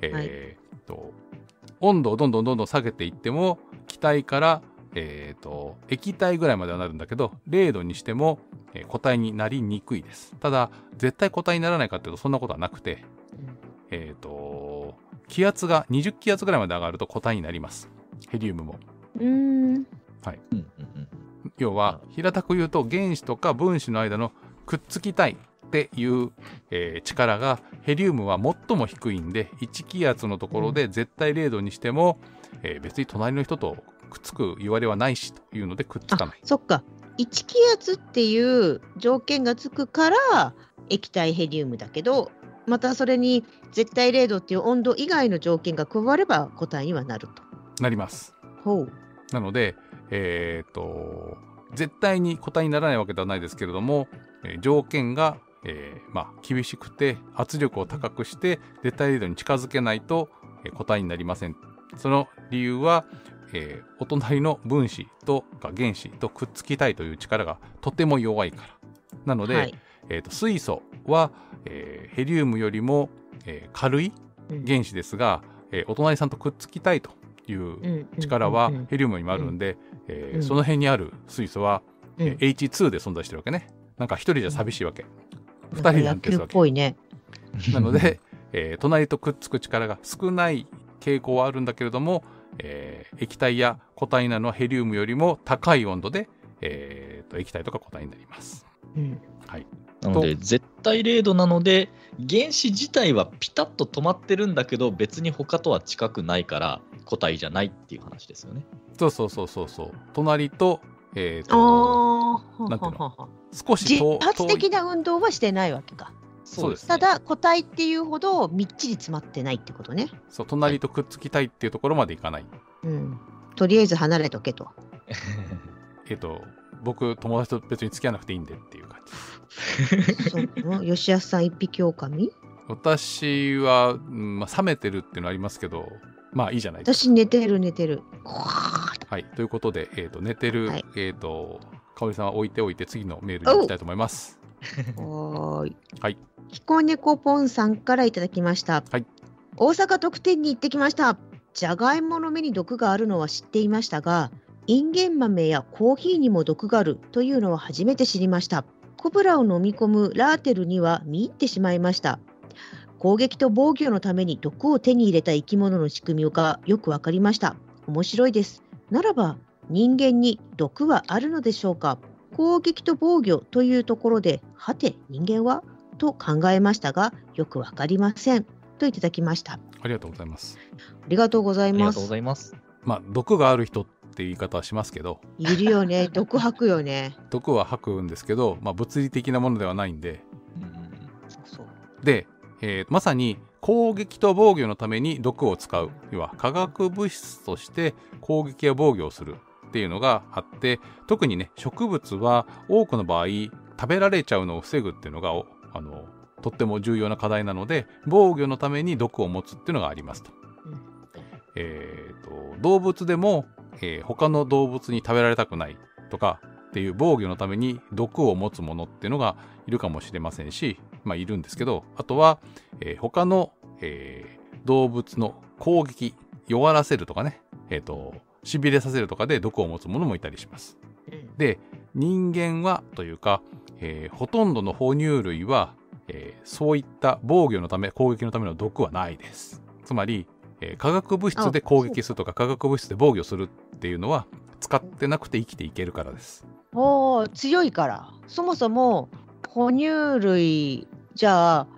温度をどんどん下げていっても、気体から、液体ぐらいまではなるんだけど、0度にしても、固体になりにくいです。ただ、絶対固体にならないかというと、そんなことはなくて、気圧が20気圧ぐらいまで上がると固体になります。ヘリウムも。はい。要は、平たく言うと、原子とか分子の間のくっつきたいっていう、力が、ヘリウムは最も低いんで、1気圧のところで絶対0度にしても、別に隣の人とくっつく言われはないしというのでくっつかない。 そっか。1気圧っていう条件がつくから液体ヘリウムだけど、またそれに絶対0度っていう温度以外の条件が加われば固体にはなると。 なります。 ほう。 なので、絶対に固体にならないわけではないですけれども、条件が、厳しくて圧力を高くして絶対0度に近づけないと、固体になりません。その理由は、お隣の分子とか原子とくっつきたいという力がとても弱いから。なので、水素は、ヘリウムよりも、軽い原子ですが、お隣さんとくっつきたいという力はヘリウムにもあるんで、その辺にある水素は、H2 で存在してるわけね。なんか一人じゃ寂しいわけ。二人なんてすわけ。なので、隣とくっつく力が少ない傾向はあるんだけれども、液体や固体なのはヘリウムよりも高い温度で、液体とか固体になります。はい、 なので絶対0度なので原子自体はピタッと止まってるんだけど別に他とは近くないから固体じゃないっていう話ですよね。 そう。隣となんていうの、少し自発的な運動はしてないわけか。 そうですね。 ただ固体っていうほどみっちり詰まってないってことね。 そう、隣とくっつきたいっていうところまでいかない。 とりあえず離れとけと。 僕友達と別に付き合わなくていいんでっていう感じ。 そう吉安さん一匹狼？ 私は、冷めてるっていうのはありますけど、まあいいじゃないですか。 私寝てる。 はい、ということで、寝てる、 はい、 かおりさんは置いておいて次のメールに行きたいと思います。 はい。 ひこねこぽんさんからいただきました。 はい。 大阪特典に行ってきました。じゃがいもの芽に毒があるのは知っていましたが、インゲン豆やコーヒーにも毒があるというのは初めて知りました。コブラを飲み込むラーテルには見入ってしまいました。攻撃と防御のために毒を手に入れた生き物の仕組みがよくわかりました。面白いです。ならば人間に毒はあるのでしょうか。攻撃と防御というところで、はて人間はと考えましたが、よくわかりませんといただきました。 ありがとうございます。 ありがとうございありがます。 とうございます。 毒がある人って言い方はしますけど、 いるよね。毒吐くよね。 毒は吐くんですけど、物理的なものではないんで、 そうで、まさに攻撃と防御のために毒を使う、要は化学物質として攻撃や防御をするっていうのがあって、特にね植物は多くの場合食べられちゃうのを防ぐっていうのがとっても重要な課題なので、防御のために毒を持つっていうのがありますと。動物でも、他の動物に食べられたくないとかっていう防御のために毒を持つものっていうのがいるかもしれませんし、いるんですけど、あとは、他の、動物の攻撃、弱らせるとかね、しびれさせるとかで毒を持つものもいたりします。で、人間はというか、ほとんどの哺乳類は、そういった防御のため、攻撃のための毒はないです。つまり、化学物質で攻撃するとか化学物質で防御するっていうのは使ってなくて生きていけるからです。 強いから。そもそも哺乳類じゃあ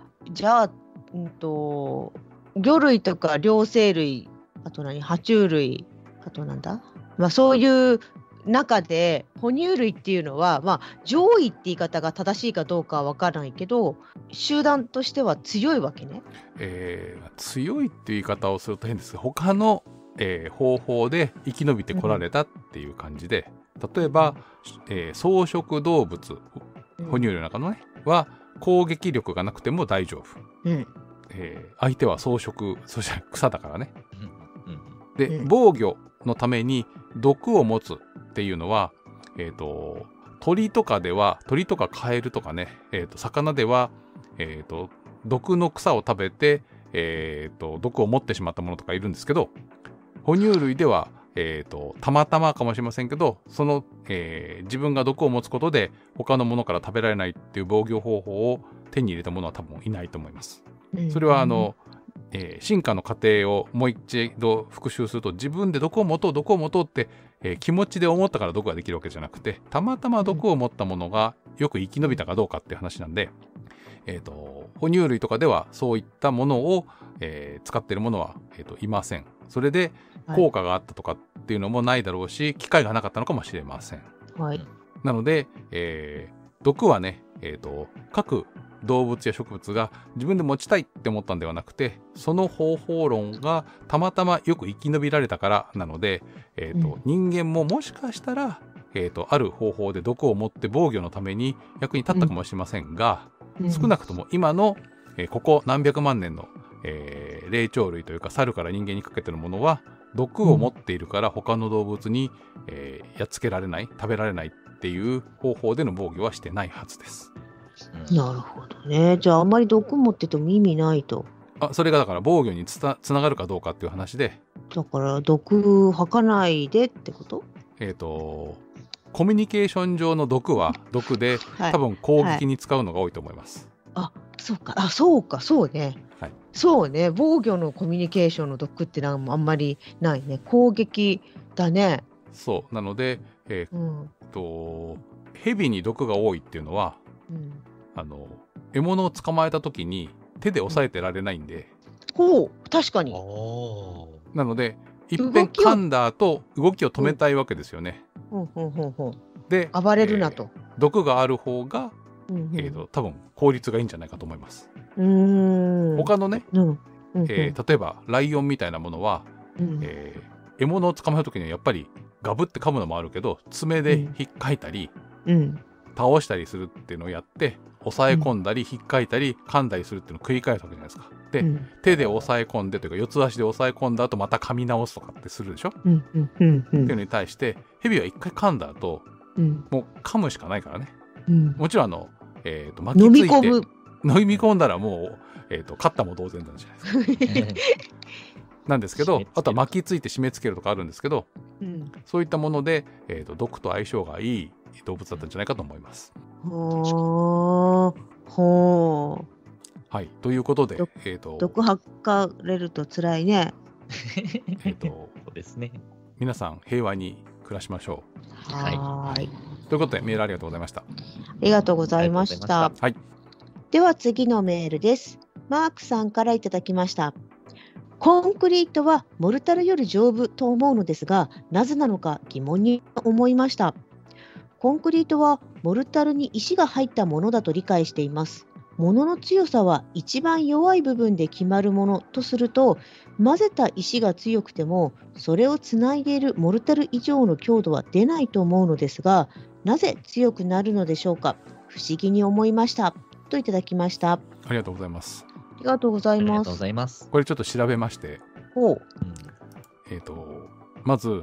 魚類とか両生類、あと爬虫類、あとそういう中で哺乳類っていうのは、上位って言い方が正しいかどうかは分からないけど、集団としては強いわけね。 強いっていう言い方をすると変ですが、他の、方法で生き延びてこられたっていう感じで、例えば、草食動物、哺乳類の中のねは攻撃力がなくても大丈夫。相手は草食、そして草だからね。で、防御のために毒を持つっていうのは、鳥とかカエルとかね、魚では、毒の草を食べて、毒を持ってしまったものとかいるんですけど、哺乳類では、たまたまかもしれませんけど、その、自分が毒を持つことで他のものから食べられないっていう防御方法を手に入れたものは多分いないと思います。それは進化の過程をもう一度復習すると、自分で毒を持とうって、気持ちで思ったから毒ができるわけじゃなくて、たまたま毒を持ったものがよく生き延びたかどうかっていう話なんで、哺乳類とかではそういったものを、使っているものは、いません。それで効果があったとかっていうのもないだろうし、機会がなかったのかもしれません。なので、毒はね、各動物や植物が自分で持ちたいって思ったんではなくて、その方法論がたまたまよく生き延びられたからなので、人間ももしかしたら、ある方法で毒を持って防御のために役に立ったかもしれませんが、少なくとも今の、ここ何百万年の、霊長類というか猿から人間にかけてのものは毒を持っているから他の動物に、やっつけられない、食べられないっていう方法での防御はしてないはずです。 なるほどね。じゃああんまり毒持ってても意味ないと。 それがだから防御につながるかどうかっていう話で、 だから毒吐かないでってこと？ コミュニケーション上の毒は毒で、多分攻撃に使うのが多いと思います。 そうね。そうね。防御のコミュニケーションの毒ってあんまりないね。攻撃だね。 そうなので、蛇に毒が多いっていうのは、獲物を捕まえた時に手で押さえてられないんで、 確かに。 なのでいっぺん噛んだ後動きを止めたいわけですよね。で、 暴れるなと。 毒がある方が、多分効率がいいんじゃないかと思います。他のね、例えばライオンみたいなものは、獲物を捕まえる時にはやっぱりガブって噛むのもあるけど、爪で引っかいたり、倒したりするっていうのをやって、押さえ込んだり引っかいたり噛んだりするっていうのを繰り返すわけじゃないですか。で、手で押さえ込んでというか四つ足で押さえ込んだ後また噛み直すとかってするでしょ。っていうのに対してヘビは一回噛んだ後、もう噛むしかないからね。もちろん巻きついて飲み込んだらもう、勝ったも同然なんじゃないですか。なんですけど、あとは巻きついて締め付けるとかあるんですけど、そういったもので、毒と相性がいい動物だったんじゃないかと思います。はい、ということで、 毒吐かれると辛いね。 そうですね。 皆さん平和に暮らしましょう。はい。 ということでメールありがとうございました。 ありがとうございました。 はい。 では次のメールです。マークさんからいただきました。コンクリートはモルタルより丈夫と思うのですが、なぜなのか疑問に思いました。コンクリートはモルタルに石が入ったものだと理解しています。物の強さは一番弱い部分で決まるものとすると、混ぜた石が強くてもそれをつないでいるモルタル以上の強度は出ないと思うのですが、なぜ強くなるのでしょうか。不思議に思いましたといただきました。 ありがとうございます。 ありがとうございます。 これちょっと調べまして、まず、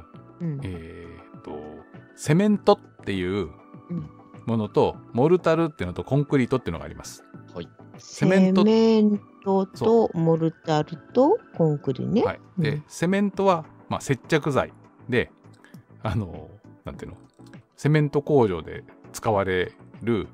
セメントっていうものと、モルタルっていうのとコンクリートっていうのがあります。 はい、セメントとモルタルとコンクリね。 はい、で、セメントは、接着剤で、なんていうの、セメント工場で使われる、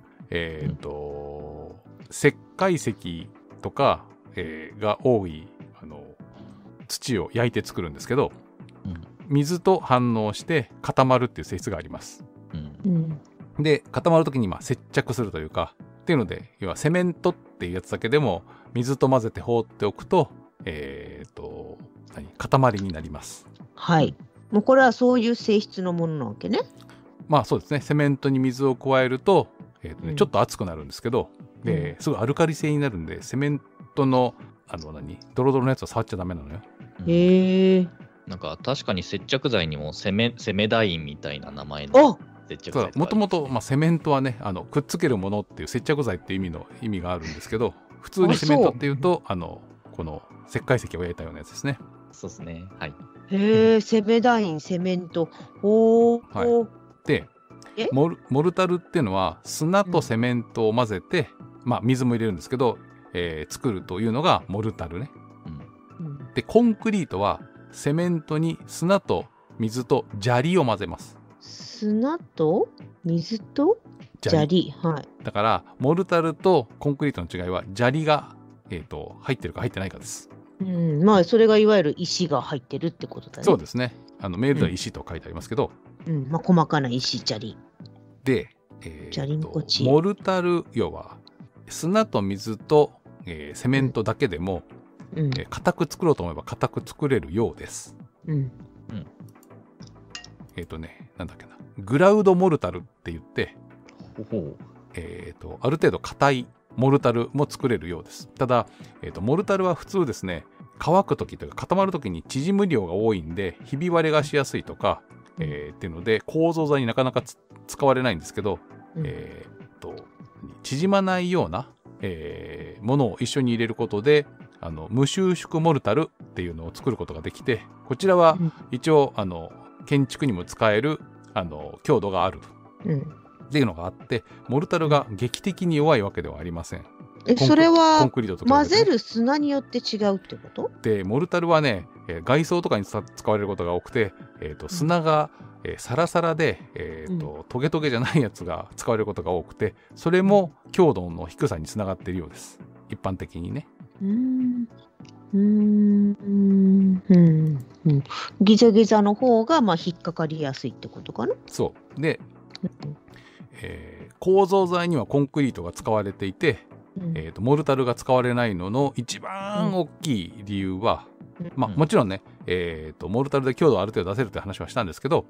石灰石とか、が多い土を焼いて作るんですけど、水と反応して固まるっていう性質があります。で、固まるときに接着するというかっていうので、要はセメントっていうやつだけでも水と混ぜて放っておくと、塊になります。 はい。もうこれはそういう性質のものなわけね。 そうですね。セメントに水を加えると、ちょっと熱くなるんですけど、すぐアルカリ性になるんで、セメントのドロドロのやつは触っちゃダメなのよ。 へえ。 なんか確かに接着剤にもセメダインみたいな名前の接着剤。 もともとセメントはね、くっつけるものっていう接着剤っていう意味があるんですけど、普通にセメントっていうとこの石灰石を焼いたようなやつですね。 そうですね。はい。 へえ、セメダイン、セメント。 はい。で、モルタルっていうのは砂とセメントを混ぜて、水も入れるんですけど、作るというのがモルタルね。で、コンクリートはセメントに砂と水と砂利を混ぜます。 砂と水と砂利。はい。 だからモルタルとコンクリートの違いは砂利が、入ってるか入ってないかです。 それがいわゆる石が入ってるってことだね。 そうですね。メールでは石と書いてありますけど、 細かな石、砂利で、 砂利のこっち。 モルタル、要は砂と水と、セメントだけでも、固く作ろうと思えば固く作れるようです。なんだっけな、グラウドモルタルって言って、ある程度硬いモルタルも作れるようです。ただ、モルタルは普通ですね、乾くときというか固まるときに縮む量が多いんで、ひび割れがしやすいとか、っていうので構造材になかなか使われないんですけど、縮まないような、ものを一緒に入れることで無収縮モルタルっていうのを作ることができて、こちらは一応建築にも使える強度があるっていうのがあって、モルタルが劇的に弱いわけではありません。 それは混ぜる砂によって違うってこと？ で、モルタルはね、外装とかに使われることが多くて、砂が、サラサラで、トゲトゲじゃないやつが使われることが多くて、それも強度の低さにつながっているようです。一般的にね。 ギザギザの方が引っかかりやすいってことかな。 そうで、構造材にはコンクリートが使われていて、モルタルが使われないのの一番大きい理由は、もちろんね、モルタルで強度をある程度出せるという話はしたんですけど、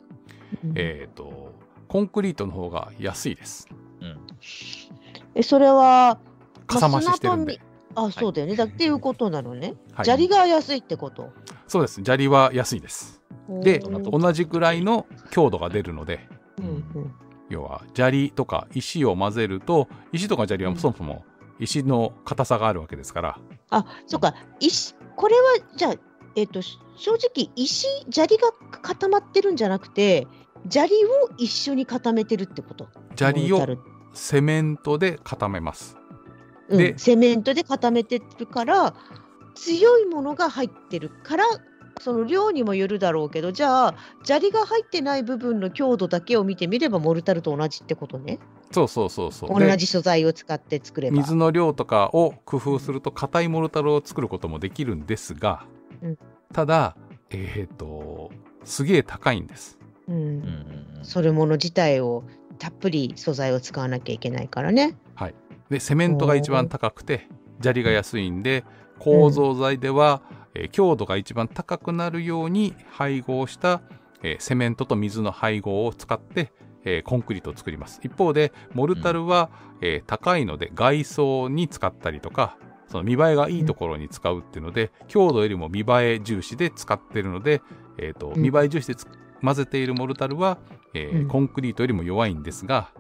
コンクリートの方が安いです。 それはかさ増ししてるんで。 そうだよね。だっていうことなのね。砂利が安いってこと。 そうです。砂利は安いです。で、同じくらいの強度が出るので、要は砂利とか石を混ぜると、石とか砂利はそもそも石の硬さがあるわけですから。 そうか。これはじゃあ、正直砂利が固まってるんじゃなくて、砂利を一緒に固めてるってこと？ 砂利をセメントで固めます。 で、セメントで固めてるから強いものが入ってるから、その量にもよるだろうけど、じゃあ砂利が入ってない部分の強度だけを見てみればモルタルと同じってことね。 そう。 同じ素材を使って作れば。 水の量とかを工夫すると硬いモルタルを作ることもできるんですが、ただすげえ高いんです。 それもの自体をたっぷり素材を使わなきゃいけないからね。 はい。でセメントが一番高くて砂利が安いんで、構造材では、強度が一番高くなるように配合した、セメントと水の配合を使って、コンクリートを作ります。一方でモルタルは、高いので外装に使ったりとか、その見栄えがいいところに使うっていうので、強度よりも見栄え重視で使っているので、見栄え重視で混ぜているモルタルは、コンクリートよりも弱いんですが、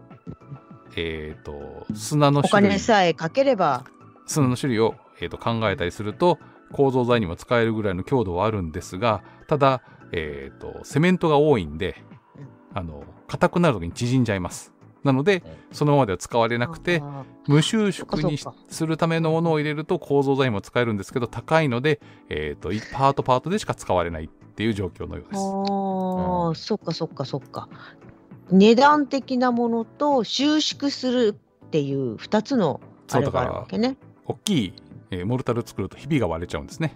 砂の種類、お金さえかければ砂の種類を、考えたりすると構造材にも使えるぐらいの強度はあるんですが、ただ、セメントが多いんで硬くなる時に縮んじゃいます。なのでそのままでは使われなくて、無収縮にするためのものを入れると構造材も使えるんですけど、高いので、パートでしか使われないっていう状況のようです。 そっか。値段的なものと収縮するっていう2つのあれがあるわけね。 大きいモルタル作るとひびが割れちゃうんですね。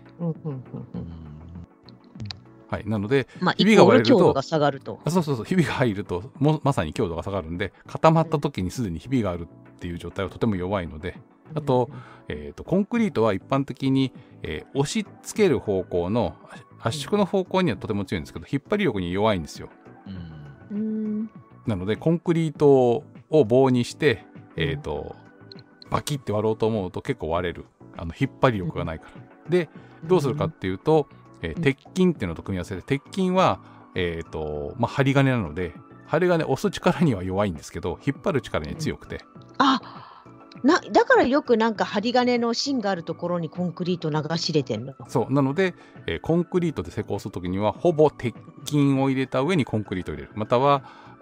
はい、なので、 ひびが割れると強度が下がると。 ひびが入るとまさに強度が下がるんで、固まった時にすでにひびがあるっていう状態はとても弱いので、あと、コンクリートは一般的に、押し付ける方向の圧縮の方向にはとても強いんですけど、引っ張り力に弱いんですよ。なのでコンクリートを棒にして、バキって割ろうと思うと結構割れる。引っ張り力がないから。でどうするかっていうと、鉄筋っていうのと組み合わせて、鉄筋は、針金なので、針金押す力には弱いんですけど、引っ張る力には強くて、 だからよくなんか針金の芯があるところにコンクリート流し入れてんの。 そうなので、コンクリートで施工するときにはほぼ鉄筋を入れた上にコンクリートを入れる、または、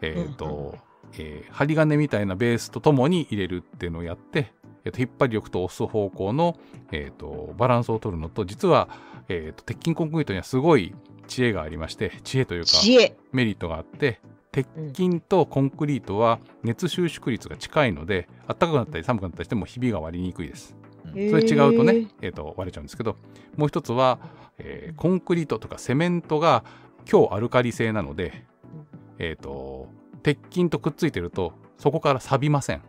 針金みたいなベースとともに入れるっていうのをやって、引っ張り力と押す方向の、バランスを取るのと、実は、鉄筋コンクリートにはすごい知恵がありまして、知恵というかメリットがあって、鉄筋とコンクリートは熱収縮率が近いので、暖かくなったり寒くなったりしてもひびが割りにくいです。それ違うとね、割れちゃうんですけど、もう一つは、コンクリートとかセメントが強アルカリ性なので、鉄筋とくっついてるとそこから錆びません。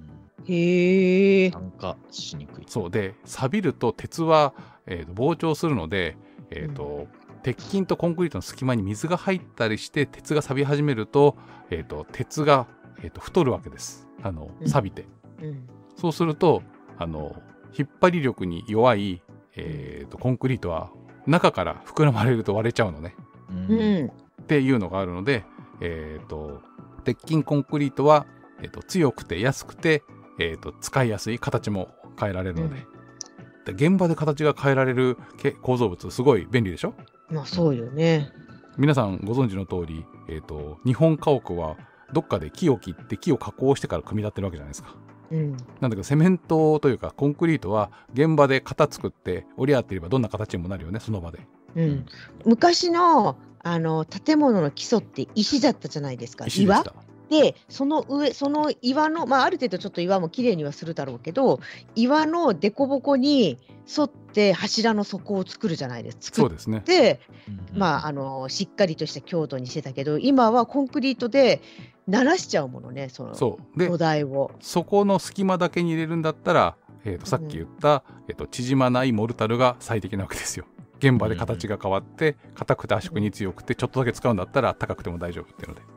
酸化しにくい。 そうで、錆びると鉄は、膨張するので、鉄筋とコンクリートの隙間に水が入ったりして鉄が錆び始めると、鉄が、太るわけです。錆びて、そうすると引っ張り力に弱い、コンクリートは中から膨らまれると割れちゃうのね、っていうのがあるので、鉄筋コンクリートは、強くて安くて、使いやすい、形も変えられるので、現場で形が変えられる構造物すごい便利でしょ。 そうよね。 皆さんご存知の通り、日本家屋はどっかで木を切って木を加工してから組み立てるわけじゃないですか。なんだけどセメントというかコンクリートは現場で型作って折り合っていればどんな形にもなるよね、その場で。 昔の建物の基礎って石だったじゃないですか。岩で、その岩の、ある程度ちょっと岩もきれいにはするだろうけど、岩の凸凹に沿って柱の底を作るじゃないですか。 そうですね。 で、しっかりとした強度にしてたけど、今はコンクリートで慣らしちゃうものね、その土台を。 そこの隙間だけに入れるんだったら、さっき言った、縮まないモルタルが最適なわけですよ。現場で形が変わって硬くて圧縮に強くてちょっとだけ使うんだったら高くても大丈夫っていうので。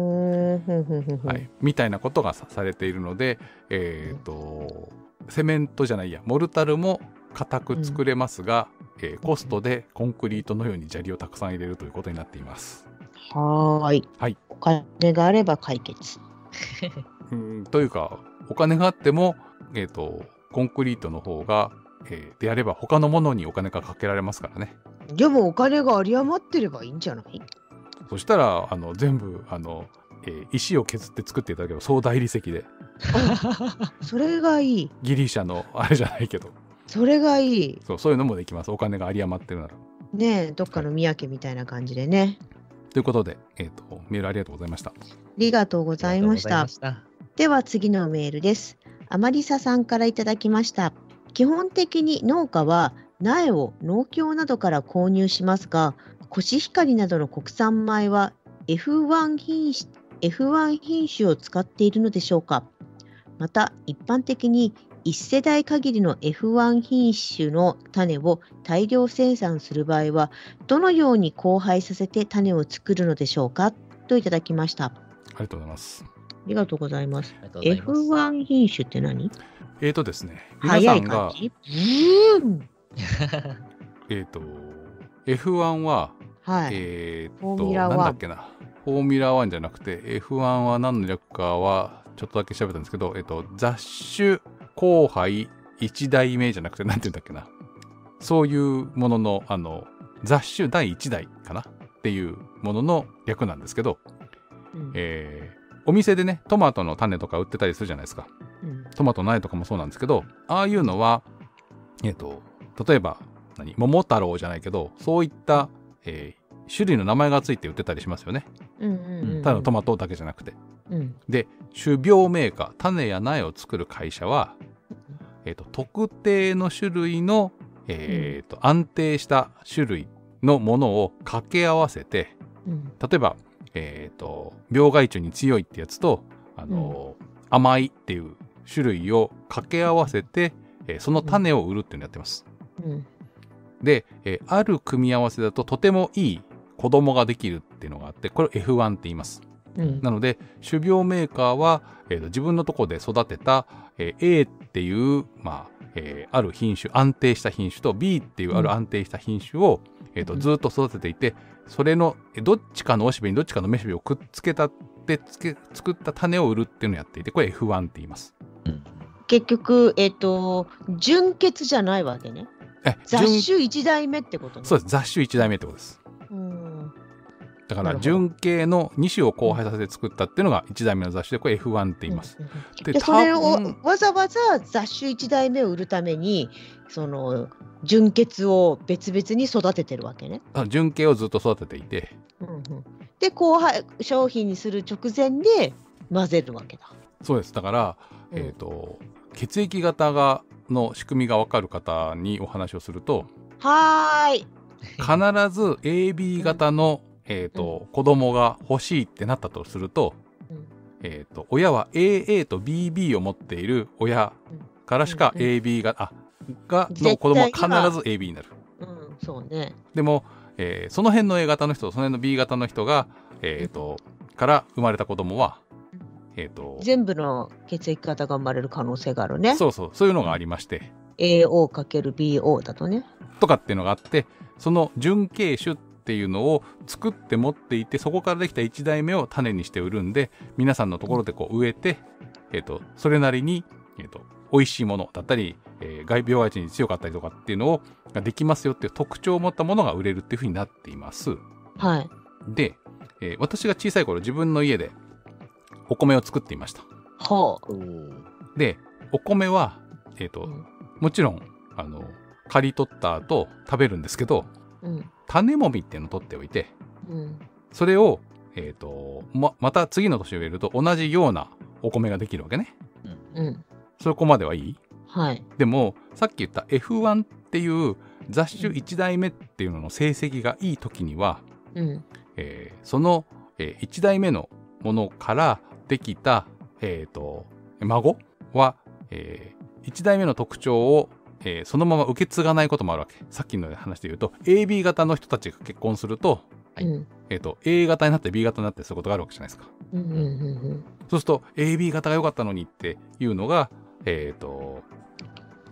みたいなことがされているので、セメントじゃないやモルタルも硬く作れますが、 コストでコンクリートのように砂利をたくさん入れるということになっています。 はい。お金があれば解決。 というか、お金があっても、コンクリートの方が、でやれば他のものにお金がかけられますからね。 でもお金が有り余ってればいいんじゃない？ そしたら全部石を削って作っていただけば総大理石で。 それがいい。 ギリシャのあれじゃないけど。 それがいい。 そういうのもできます。お金が有り余ってるなら。 ねえ、どっかの宮家みたいな感じでね。 ということで、メールありがとうございました。 ありがとうございました。では次のメールです。アマリサさんからいただきました。基本的に農家は苗を農協などから購入しますが、コシヒカリなどの国産米は F1 品種を使っているのでしょうか。また一般的に1世代限りの F1 品種の種を大量生産する場合はどのように交配させて種を作るのでしょうかといただきました。 ありがとうございます。 ありがとうございます。F1 品種って何？ ですね、皆さんがF1 は、 はい、フォーミュラ1 なんだっけな、フォーミュラ1じゃなくて F1 は何の略かはちょっとだけ調べたんですけど、雑種交配1代目じゃなくてなんて言うんだっけな、そういうものの雑種第1代かなっていうものの略なんですけど、お店でねトマトの種とか売ってたりするじゃないですか。トマトの苗とかもそうなんですけど、ああいうのは例えば桃太郎じゃないけど、そういった、種類の名前がついて売ってたりしますよね。ただのトマトだけじゃなくて。で、種苗メーカー、種や苗を作る会社は、特定の種類の、安定した種類のものを掛け合わせて、例えば、病害虫に強いってやつと、甘いっていう種類を掛け合わせて、その種を売るっていうのをやってます。で、ある組み合わせだととてもいい子供ができるっていうのがあって、これを F1 って言います。なので種苗メーカーは、自分のところで育てた、A っていう、ある品種、安定した品種と B っていうある安定した品種を、ずっと育てていて、それのどっちかのおしべにどっちかのめしべをくっつけたって作った種を売るっていうのをやっていて、これ F1 って言います。 結局、純血じゃないわけね。雑種1代目ってことね。 そうです。雑種1代目ってことです。だから純系の2種を交配させて作ったっていうのが1代目の雑種で、これ F1 って言います。 でそれをわざわざ雑種1代目を売るためにその純血を別々に育ててるわけね。 純系をずっと育てていて、 で交配商品にする直前で混ぜるわけだ。 そうです。だから、血液型の仕組みが分かる方にお話をすると、必ず AB 型の、子供が欲しいってなったとすると、親は AA と BB を持っている親からしか AB 型の子供は必ず AB になる。 そうね。 でも、その辺の A 型の人とその辺の B 型の人が、から生まれた子供は、 全部の血液型が生まれる可能性があるね。 そういうのがありまして、 AO×BO だとねとかっていうのがあって、その純系種っていうのを作って持っていて、そこからできた1代目を種にして売るんで、皆さんのところでこう植えて、それなりに、美味しいものだったり、病害虫に強かったりとかっていうのをができますよっていう特徴を持ったものが売れるっていうふうになっています。で、私が小さい頃自分の家でお米を作っていました。で、お米は、もちろん刈り取った後食べるんですけど、種もみっていうのを取っておいて、それを、また次の年植えると同じようなお米ができるわけね。そこまではいい？でもさっき言った F1 っていう雑種1代目っていうのの成績がいい時には、その、1代目のものからできた、孫は、1代目の特徴を、そのまま受け継がないこともあるわけ。さっきの話で言うと AB 型の人たちが結婚すると、A 型になって B 型になってそういうことがあるわけじゃないですか。そうすると AB 型が良かったのにっていうのが、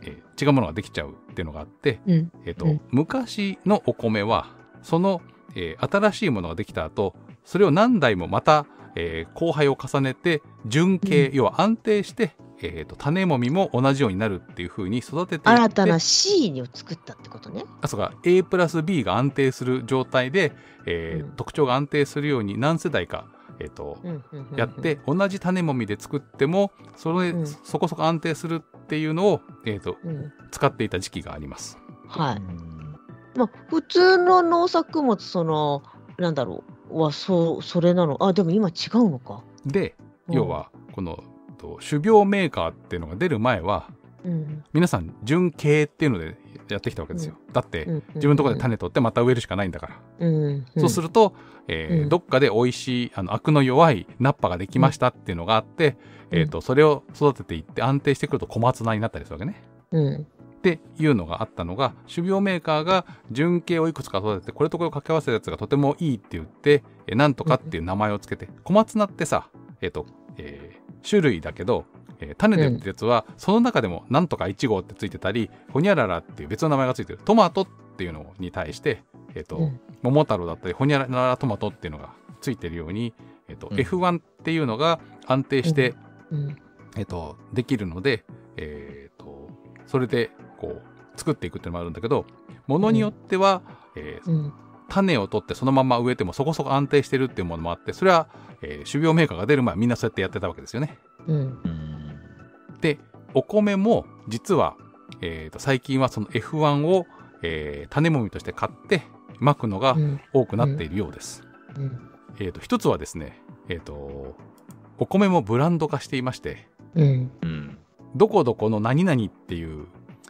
違うものができちゃうっていうのがあって、昔のお米はその、新しいものができた後、それを何代もまた、交配を重ねて純系、要は安定して、種もみも同じようになるっていう風に育てていって、 新たな C を作ったってことね。 そうか、A プラス B が安定する状態で、特徴が安定するように何世代か、やって、同じ種もみで作ってもそこそこ安定するっていうのを、使っていた時期があります。 はい。まあ、普通の農作物なんだろうはそれなの。でも今違うのか。 で、要はこの種苗メーカーっていうのが出る前は、皆さん純系っていうのでやってきたわけですよ。だって自分のところで種取ってまた植えるしかないんだから。そうすると、どっかで美味しいアクの弱い菜っぱができましたっていうのがあって、それを育てていって安定してくると小松菜になったりするわけね。っていうのがあったのが、種苗メーカーが純系をいくつか育てて、これとこれを掛け合わせたやつがとてもいいって言って、なんとかっていう名前をつけて、小松菜ってさ、種類だけど、種で売ってるやつはその中でもなんとか1号ってついてたり、ほにゃららっていう別の名前がついてるトマトっていうのに対して、桃太郎だったりほにゃららトマトっていうのがついてるように、F1 っていうのが安定して、できるので、それでこう作っていくっていうのもあるんだけど、ものによっては、種を取ってそのまま植えてもそこそこ安定してるっていうものもあって、それは、種苗メーカーが出る前はみんなそうやってやってたわけですよね。で、お米も実は、最近はその F1 を、種もみとして買ってまくのが多くなっているようです。一つはですね、お米もブランド化していまして、どこどこの何々っていう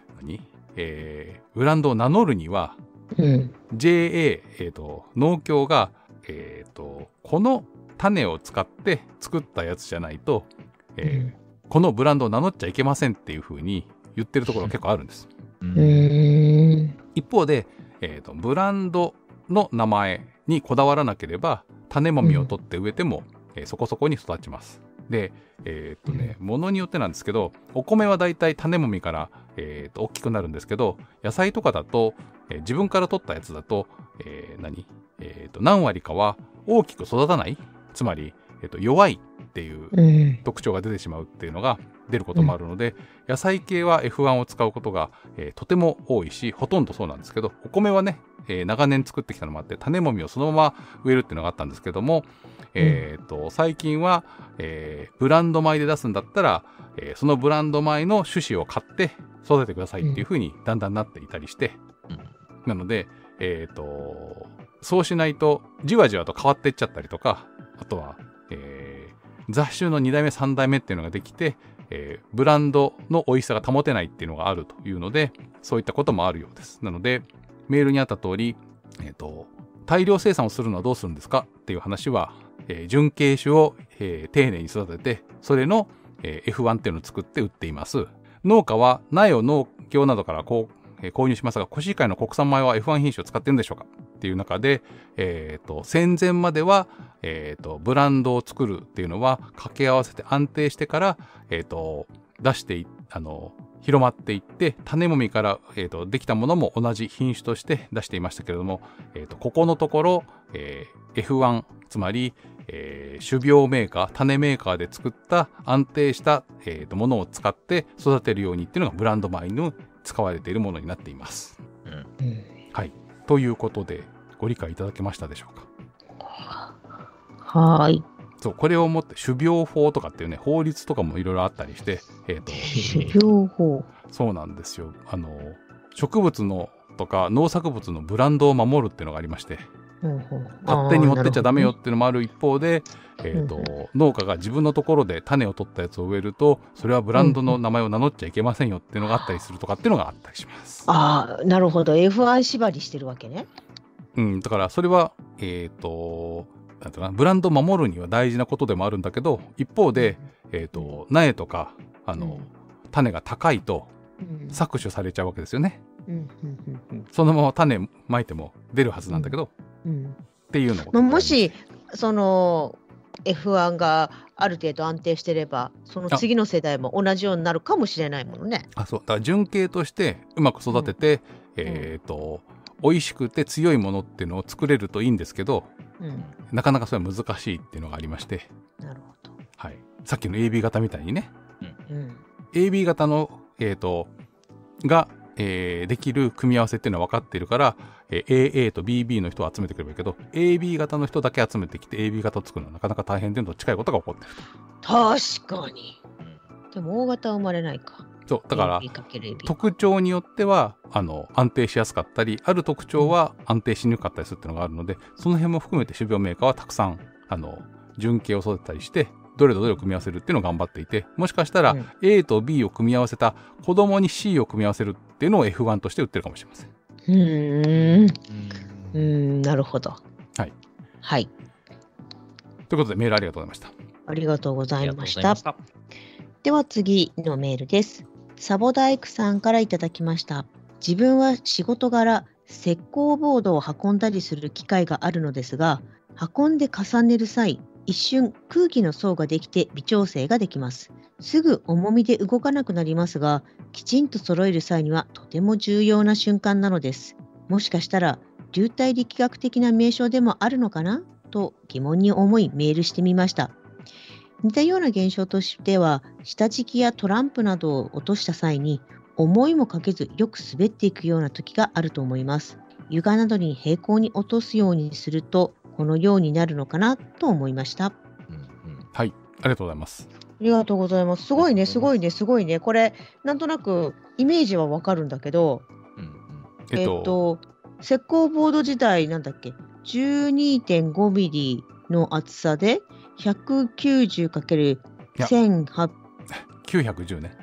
ブランドを名乗るには、JA、農協が、この種を使って作ったやつじゃないと、このブランドを名乗っちゃいけませんっていう風に言ってるところが結構あるんです。一方で、ブランドの名前にこだわらなければ種もみを取って植えても、そこそこに育ちます。で、ものによってなんですけど、お米はだいたい種もみから、大きくなるんですけど、野菜とかだと、自分から取ったやつだと、何割かは大きく育たない、つまり、弱いっていう特徴が出てしまうっていうのが出ることもあるので、野菜系は F1 を使うことが、とても多いし、ほとんどそうなんですけど、お米はね、長年作ってきたのもあって種もみをそのまま植えるっていうのがあったんですけども、最近は、ブランド米で出すんだったら、そのブランド米の種子を買って育ててくださいっていう風にだんだんなっていたりして、なので、そうしないとじわじわと変わっていっちゃったりとか、あとは、雑種の2代目3代目っていうのができて、ブランドの美味しさが保てないっていうのがあるというので、そういったこともあるようです。なのでメールにあった通り、大量生産をするのはどうするんですかっていう話は、純系種を、丁寧に育てて、それの、F1 っていうのを作って売っています。農家は苗を農協などから購入しますが、コシヒカリの国産米は F1 品種を使ってるんでしょうかっていう中で、戦前までは、ブランドを作るっていうのは掛け合わせて安定してから、出して広まっていって、種もみから、できたものも同じ品種として出していましたけれども、ここのところ、F1 つまり、種苗メーカー、種メーカーで作った安定した、ものを使って育てるようにっていうのがブランド米に使われているものになっています。はい。ということでご理解いただけましたでしょうか。 はい。 そう、これをもって種苗法とかっていうね、法律とかもいろいろあったりして、 種苗法。 そうなんですよ。植物のとか農作物のブランドを守るっていうのがありまして、勝手に持ってっちゃダメよっていうのもある一方で、農家が自分のところで種を取ったやつを植えると、それはブランドの名前を名乗っちゃいけませんよっていうのがあったりするとかっていうのがあったりします。 なるほど。F1 縛りしてるわけね。 だからそれはなんていうかな、ブランドを守るには大事なことでもあるんだけど、一方で、苗とか種が高いと搾取されちゃうわけですよね。そのまま種まいても出るはずなんだけど、っていうのもしその F1 がある程度安定してれば、その次の世代も同じようになるかもしれないものね。 そうだから純系としてうまく育てて、美味しくて強いものっていうのを作れるといいんですけど、なかなかそれは難しいっていうのがありまして、 なるほど、 はい、さっきの AB 型みたいにね、AB 型の、が、できる組み合わせっていうのは分かっているから、AA と BB の人を集めてくればいいけど AB 型の人だけ集めてきて AB 型を作るのはなかなか大変でのと近いことが起こっていると。 確かに。でも大型は生まれないか。 そうだから AB 特徴によっては安定しやすかったり、ある特徴は安定しにくかったりするっていうのがあるので、その辺も含めて種苗メーカーはたくさん純系を育てたりして、どれとどれを組み合わせるっていうのを頑張っていて、もしかしたら A と B を組み合わせた子供に C を組み合わせるっていうのを F1 として売ってるかもしれません。 なるほど。 はい。 はい。 ということでメールありがとうございました。 ありがとうございました。では次のメールです。サボ大工さんからいただきました。自分は仕事柄、石膏ボードを運んだりする機会があるのですが、運んで重ねる際、一瞬空気の層ができて微調整ができます。すぐ重みで動かなくなりますが、きちんと揃える際にはとても重要な瞬間なのです。もしかしたら流体力学的な名称でもあるのかなと疑問に思いメールしてみました。似たような現象としては、下敷きやトランプなどを落とした際に思いもかけずよく滑っていくような時があると思います。床などに平行に落とすようにするとこのようになるのかなと思いました。 はい、ありがとうございます。 ありがとうございます。すごいね、すごいね、すごいね。これなんとなくイメージはわかるんだけど、石膏ボード自体なんだっけ、12.5 ミリの厚さで 190×1800 910ね。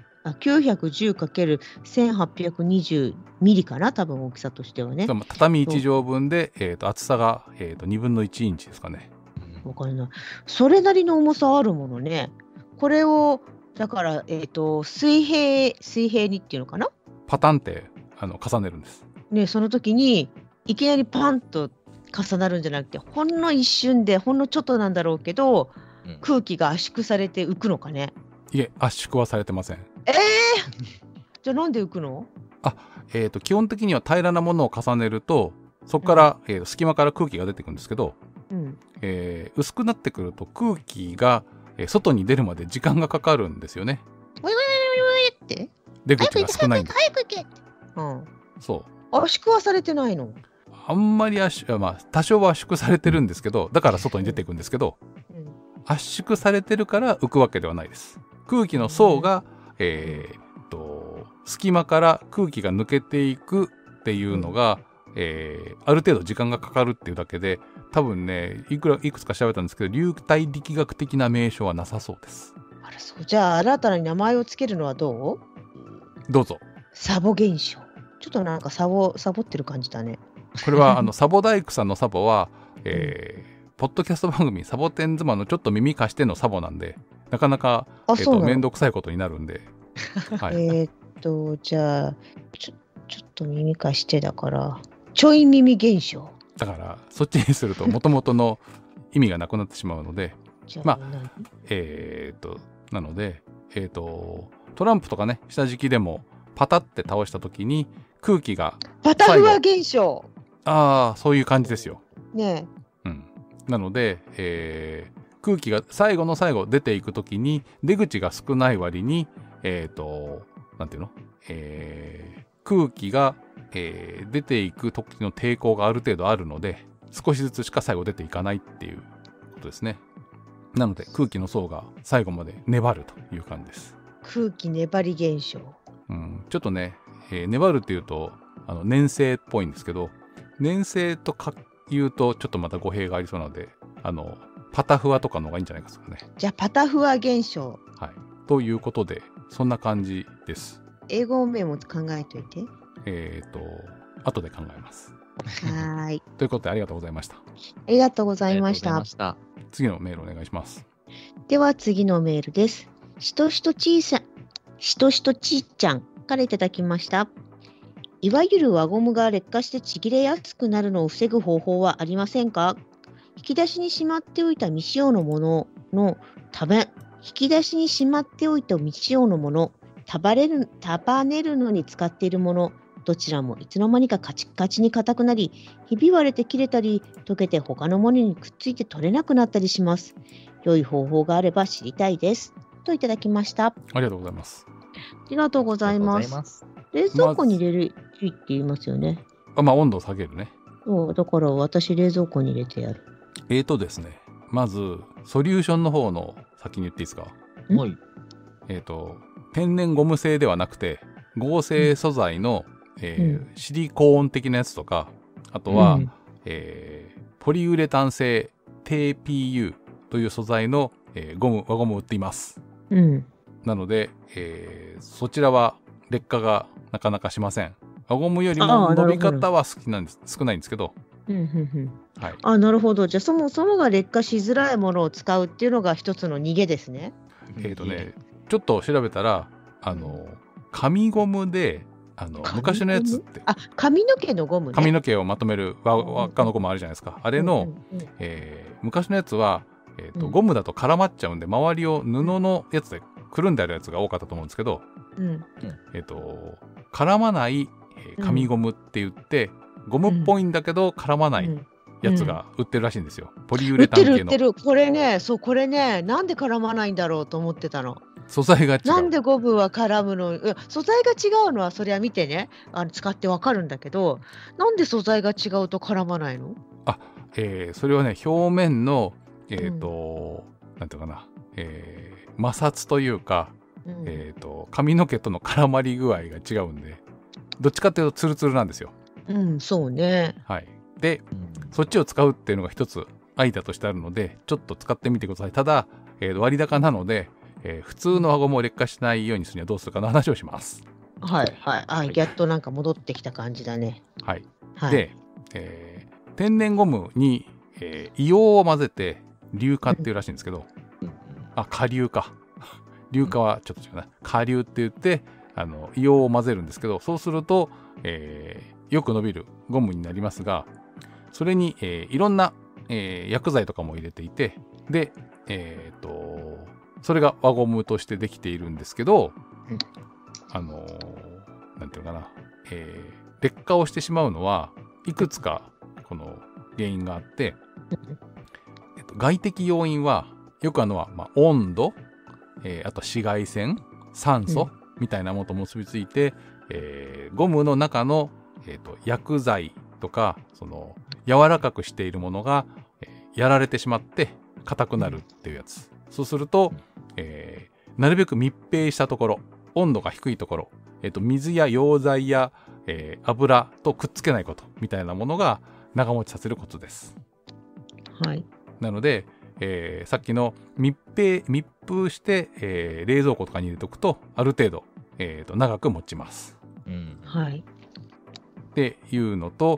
910×1820 ミリかな、多分大きさとしてはね。 畳1畳分で、厚さが、2分の1インチですかね。 わかんない。それなりの重さあるものね。これをだから、水平にっていうのかな、 パタンって重ねるんです。 ね、その時にいきなりパンと重なるんじゃなくて、ほんの一瞬でほんのちょっとなんだろうけど、空気が圧縮されて浮くのかね。 いえ、圧縮はされてません。 じゃあなんで浮くの？ 基本的には平らなものを重ねるとそこから、隙間から空気が出てくるんですけど、薄くなってくると空気が、外に出るまで時間がかかるんですよね。 って出口が少ないんです。 早く行け。そう圧縮はされてないの？ あんまり多少は圧縮されてるんですけど、だから外に出ていくんですけど、圧縮されてるから浮くわけではないです。空気の層が、隙間から空気が抜けていくっていうのが、ある程度時間がかかるっていうだけで、多分ね、いくつか調べたんですけど、流体力学的な名称はなさそうです。 あら、そう。じゃあ新たな名前をつけるのはどう？ どうぞ。 サボ現象。ちょっとなんかサボってる感じだね。 これはサボ大工さんのサボは、ポッドキャスト番組サボテン妻のちょっと耳貸してのサボなんで、なかなか面倒くさいことになるんで、はい、 じゃあちょっと耳貸してだからちょい耳現象だから、そっちにすると元々の意味がなくなってしまうのでなのでトランプとかね、下敷きでもパタって倒した時に空気がパタフワ現象、 そういう感じですよね。 なので、空気が最後の最後出ていくときに出口が少ない割になんていうの、空気が、出ていく時の抵抗がある程度あるので、少しずつしか最後出ていかないっていうことですね。なので空気の層が最後まで粘るという感じです。 空気粘り現象、 ちょっとね、粘るっていうと粘性っぽいんですけど、粘性と言うとちょっとまた語弊がありそうなので、パタフワとかの方がいいんじゃないかですかね。 じゃあパタフワ現象、 はい、ということでそんな感じです。 英語名も考えといて。 後で考えます。 はい。 ということでありがとうございました。 ありがとうございました。 次のメールお願いします。 では次のメールです。しとしとちーちゃんからいただきました。いわゆる輪ゴムが劣化してちぎれやすくなるのを防ぐ方法はありませんか？ 引き出しにしまっておいた未使用のものの引き出しにしまっておいた未使用のもの、束ねるのに使っているもの、どちらもいつの間にかカチカチに硬くなり、ひび割れて切れたり、溶けて他のものにくっついて取れなくなったりします。良い方法があれば知りたいです。といただきました。 ありがとうございます。 ありがとうございます。冷蔵庫に入れるって言いますよね。 温度を下げるね。 そう、だから私冷蔵庫に入れてやる。 ですね、まずソリューションの方の先に言っていいですか。 はい。 天然ゴム製ではなくて合成素材の、シリコーン的なやつとか、あとは、ポリウレタン製 TPU という素材の、輪ゴムを売っています。なので、そちらは劣化がなかなかしません。輪ゴムよりも伸び方は少ないんですけど。 はい、なるほど。じゃあそもそもが劣化しづらいものを使うっていうのが一つの逃げですね。 ちょっと調べたら紙ゴムで昔のやつって髪の毛のゴムね。 髪の毛をまとめる輪っかのゴムあるじゃないですか。あれの、昔のやつは、ゴムだと絡まっちゃうんで、周りを布のやつでくるんであるやつが多かったと思うんですけど、絡まない紙ゴムって言って、ゴムっぽいんだけど絡まないやつが売ってるらしいんですよ。ポリウレタン系の。 売ってる。これね、なんで絡まないんだろうと思ってたの。 素材が違う。 なんでゴムは絡むの？素材が違うのはそりゃ見てね、使ってわかるんだけど、なんで素材が違うと絡まないの？ それはね、表面のなんていうかな、摩擦というか、髪の毛との絡まり具合が違うんで、どっちかっていうとツルツルなんですよ。 そうね。 はい。で、そっちを使うっていうのが一つアイデアとしてあるので、ちょっと使ってみてください。ただ、割高なので、普通の輪ゴムを劣化しないようにするにはどうするかの話をします。 やっとなんか戻ってきた感じだね。 で、天然ゴムに、硫黄を混ぜて硫化っていうらしいんですけど、顆粒か。硫化はちょっと違うな。顆粒って言って、硫黄を混ぜるんですけど、そうすると、よく伸びるゴムになりますが、それに、いろんな、薬剤とかも入れていて、で、それが輪ゴムとしてできているんですけど、なんていうのかな、劣化をしてしまうのはいくつかこの原因があって、外的要因はよく温度、あと紫外線、酸素みたいなものと結びついて、ゴムの中の、薬剤とかその柔らかくしているものが、やられてしまって硬くなるっていうやつ。そうすると、なるべく密閉したところ、温度が低いところ、水や溶剤や、油とくっつけないことみたいなものが長持ちさせるコツです。なので、さっきの密封して、冷蔵庫とかに入れておくとある程度、長く持ちます。っていうのと、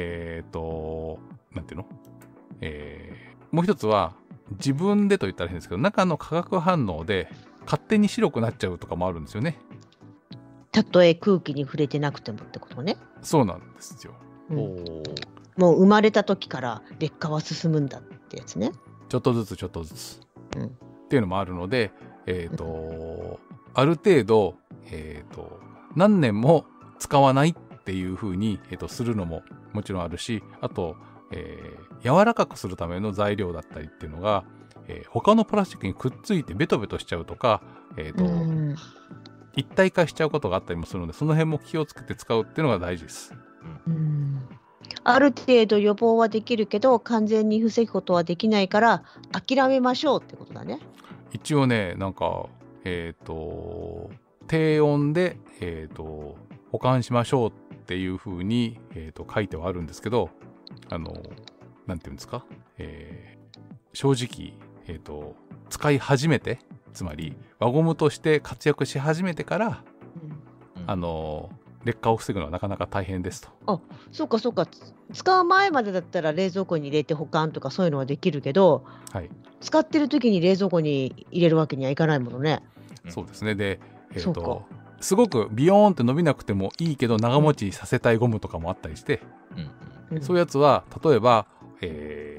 なんていうの、もう一つは自分でと言ったら変ですけど、中の化学反応で勝手に白くなっちゃうとかもあるんですよね。 たとえ空気に触れてなくてもってことね。 そうなんですよ。 もう生まれた時から劣化は進むんだってやつね。 ちょっとずつ、っていうのもあるので、ある程度、何年も使わないっていう風に、するのももちろんあるし、あと、柔らかくするための材料だったりっていうのが、他のプラスチックにくっついてベトベトしちゃうとか、一体化しちゃうことがあったりもするので、その辺も気をつけて使うっていうのが大事です。 ある程度予防はできるけど完全に防ぐことはできないから諦めましょうってことだね。 一応ね、なんか低温で、保管しましょうっていうふうに、書いてはあるんですけど、なんていうんですか、正直、使い始めて、つまり輪ゴムとして活躍し始めてから、劣化を防ぐのはなかなか大変ですと。 そうか。使う前までだったら冷蔵庫に入れて保管とかそういうのはできるけど、使ってる時に冷蔵庫に入れるわけにはいかないものね。 そうですね。で、すごくビヨーンって伸びなくてもいいけど長持ちさせたいゴムとかもあったりして、そういうやつは例えば、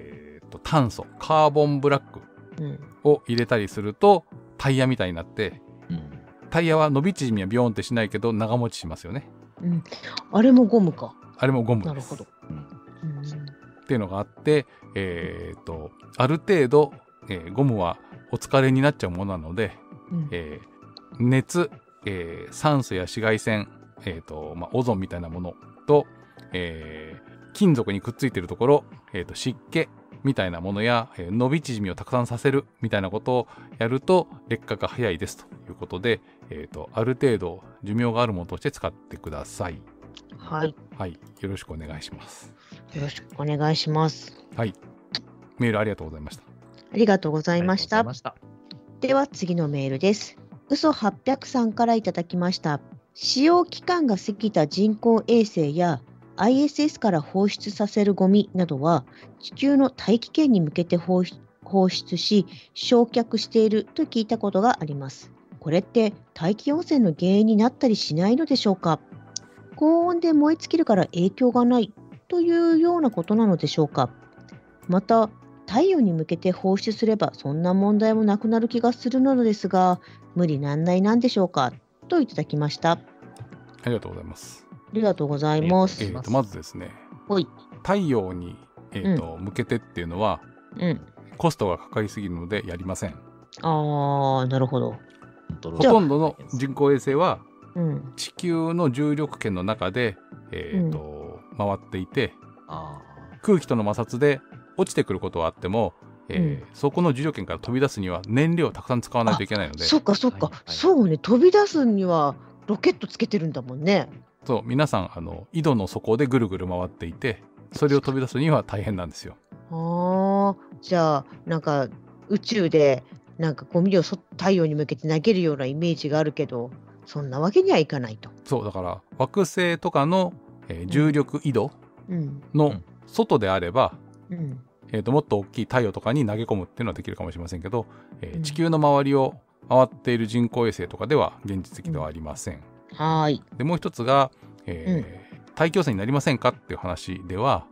炭素カーボンブラックを入れたりするとタイヤみたいになって、タイヤは伸び縮みはビヨーンってしないけど長持ちしますよね。 あれもゴムか。 あれもゴムです。 なるほど。 っていうのがあって、ある程度、ゴムはお疲れになっちゃうものなので、熱、酸素や紫外線、オゾンみたいなものと、金属にくっついているところ、湿気みたいなものや、伸び縮みをたくさんさせるみたいなことをやると劣化が早いですということで、ある程度寿命があるものとして使ってください。 はい。 はい。よろしくお願いします。 よろしくお願いします。 はい。メールありがとうございました。 ありがとうございました。では次のメールです。嘘800さんからいただきました。使用期間が過ぎた人工衛星や ISS から放出させるゴミなどは地球の大気圏に向けて放出し焼却していると聞いたことがあります。これって大気汚染の原因になったりしないのでしょうか。高温で燃え尽きるから影響がないというようなことなのでしょうか。また太陽に向けて放出すればそんな問題もなくなる気がするのですが無理難題なんでしょうかといただきました。 ありがとうございます。 ありがとうございます。 まずですね、太陽に、向けてっていうのは、コストがかかりすぎるのでやりません。 ああ、なるほど。 ほとんどの人工衛星は、地球の重力圏の中で、回っていて、空気との摩擦で落ちてくることはあっても、そこの重力圏から飛び出すには燃料をたくさん使わないといけないので。 そっか、そうね、飛び出すにはロケットつけてるんだもんね。 そう、皆さん井戸の底でぐるぐる回っていて、それを飛び出すには大変なんですよ。 じゃあなんか宇宙でなんかゴミを太陽に向けて投げるようなイメージがあるけど、そんなわけにはいかないと。 そうだから惑星とかの、重力緯度の外であれば、もっと大きい太陽とかに投げ込むっていうのはできるかもしれませんけど、地球の周りを回っている人工衛星とかでは現実的ではありません。でもう一つが、大気汚染になりませんかっていう話では、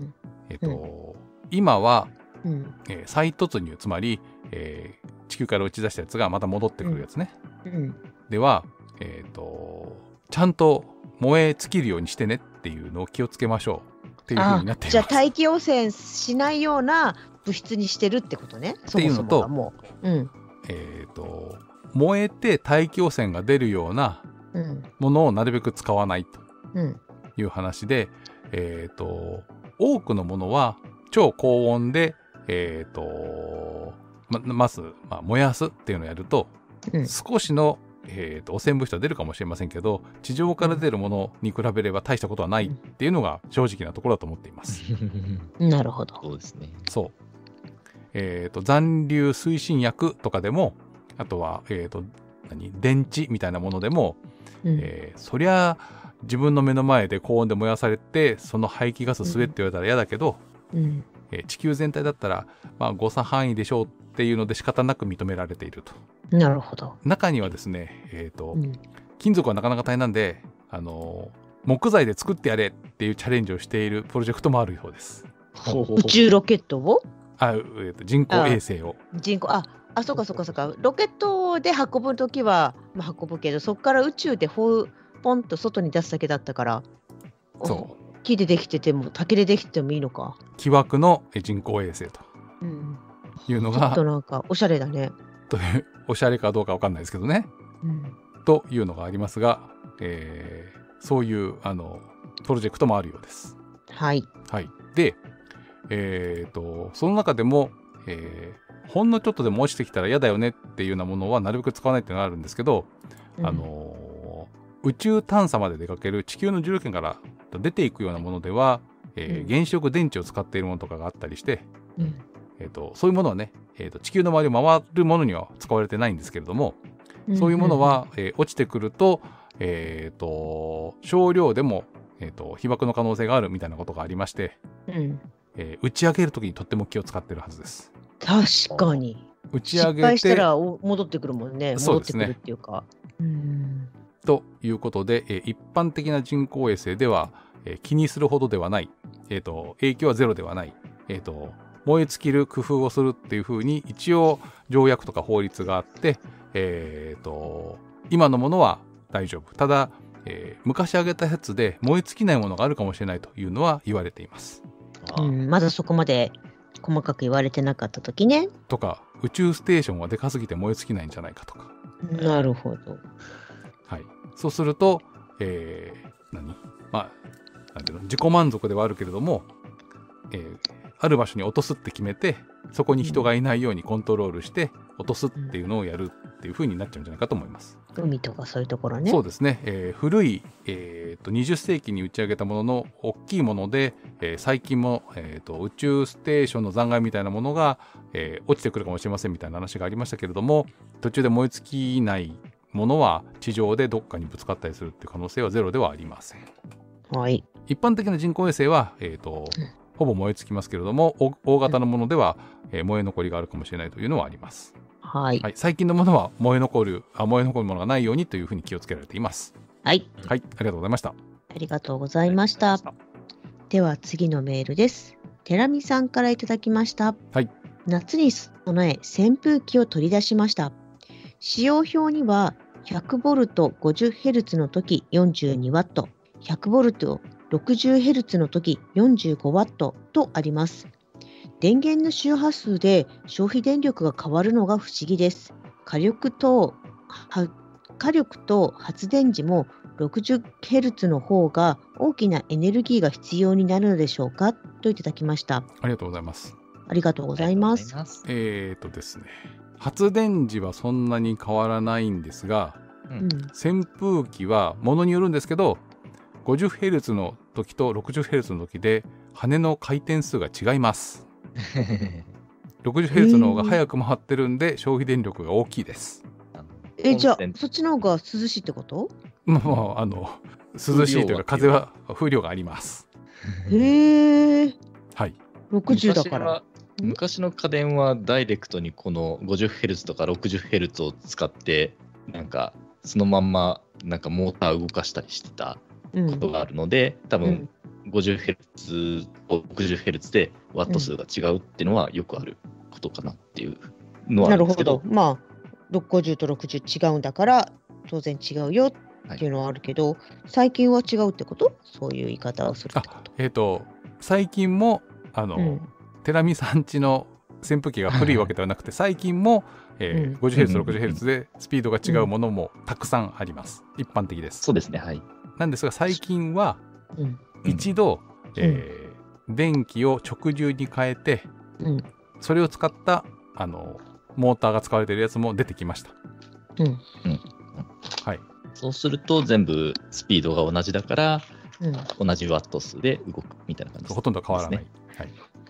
今は、再突入、つまり、地球から打ち出したやつがまた戻ってくるやつね、では、ちゃんと燃え尽きるようにしてねっていうのを気をつけましょうっていう風になっています。 じゃあ大気汚染しないような物質にしてるってことね。 っていうのと、燃えて大気汚染が出るようなものをなるべく使わないという話で、多くのものは超高温で、燃やすっていうのをやると、少しの、汚染物質は出るかもしれませんけど、地上から出るものに比べれば大したことはないっていうのが正直なところだと思っています。 なるほど。 そうですね。 そう。残留推進薬とかでも、あとは、電池みたいなものでも、そりゃ自分の目の前で高温で燃やされてその排気ガス吸えって言われたら嫌だけど、地球全体だったら、誤差範囲でしょうっていうので仕方なく認められていると。 なるほど。 中にはですね、金属はなかなか大変なんで、木材で作ってやれっていうチャレンジをしているプロジェクトもあるようです。 宇宙ロケットを人工衛星を。 そうか。ロケットで運ぶときは、運ぶけど、そこから宇宙でポンと外に出すだけだったから、木でできてても竹でできててもいいのか。 木枠の人工衛星というのが、 ちょっとなんかおしゃれだね。 というおしゃれかどうかわかんないですけどね、というのがありますが、そういうプロジェクトもあるようです。 はい。 で、その中でも、ほんのちょっとでも落ちてきたら嫌だよねっていうようなものはなるべく使わないっていうのがあるんですけど、宇宙探査まで出かける地球の重力圏から出ていくようなものでは、原子力電池を使っているものとかがあったりして、そういうものはね、地球の周りを回るものには使われてないんですけれども、そういうものは、落ちてくると、少量でも、被爆の可能性があるみたいなことがありまして、打ち上げるときにとっても気を使ってるはずです。 確かに。 打ち上げて失敗したら戻ってくるもんね。 そうですね。 戻ってくるっていうか。 ということで、一般的な人工衛星では、気にするほどではない、影響はゼロではない、 燃え尽きる工夫をするっていうふうに一応条約とか法律があって、今のものは大丈夫。ただ、昔挙げたやつで燃え尽きないものがあるかもしれないというのは言われています。 まだそこまで細かく言われてなかった時ね。 とか、宇宙ステーションはでかすぎて燃え尽きないんじゃないかとか。 なるほど。 はい。そうすると、なんていうの、自己満足ではあるけれども、ある場所に落とすって決めて、そこに人がいないようにコントロールして落とすっていうのをやるっていう風になっちゃうんじゃないかと思います。 海とかそういうところね。 そうですね。古い、20世紀に打ち上げたものの大きいもので、最近も、宇宙ステーションの残骸みたいなものが、落ちてくるかもしれませんみたいな話がありましたけれども、途中で燃え尽きないものは地上でどっかにぶつかったりするっていう可能性はゼロではありません。 はい。 一般的な人工衛星は、ほぼ燃え尽きますけれども、大型のものでは、燃え残りがあるかもしれないというのはあります。 はい。 はい、最近のものは燃え残るものがないようにというふうに気をつけられています。 はい。 はい、ありがとうございました。 ありがとうございました。では次のメールです。寺見さんからいただきました。 はい。 夏に備え扇風機を取り出しました。使用表には 100V50Hz の時 42W、100V60Hz の時 45W とあります。電源の周波数で消費電力が変わるのが不思議です。火力と発電時も 60Hz の方が大きなエネルギーが必要になるのでしょうかといただきました。 ありがとうございます。 ありがとうございます。 ですね、発電時はそんなに変わらないんですが、扇風機はものによるんですけど、50Hz の時と 60Hz の時で羽の回転数が違います。60Hz の方が早く回ってるんで消費電力が大きいです。 じゃあそっちの方が涼しいってこと？ もう涼しいというか風量があります。 へえ。 はい。 60だから。 昔の家電はダイレクトにこの 50Hz とか 60Hz を使ってなんかそのまんまなんかモーター動かしたりしてたことがあるので、多分 50Hz と 60Hz でワット数が違うっていうのはよくあることかなっていうのはあるんですけど。 なるほど。まあ50と60違うんだから当然違うよっていうのはあるけど、最近は違うってこと？そういう言い方をするってこと？ 最近も寺見さんちの扇風機が古いわけではなくて、最近も、50Hz、60Hz でスピードが違うものもたくさんあります。一般的です。 そうですね。はい。 なんですが最近は、一度、電気を直流に変えて、それを使ったモーターが使われているやつも出てきました。はい。 そうすると全部スピードが同じだから、同じワット数で動くみたいな感じですね。 ほとんど変わらない。はい。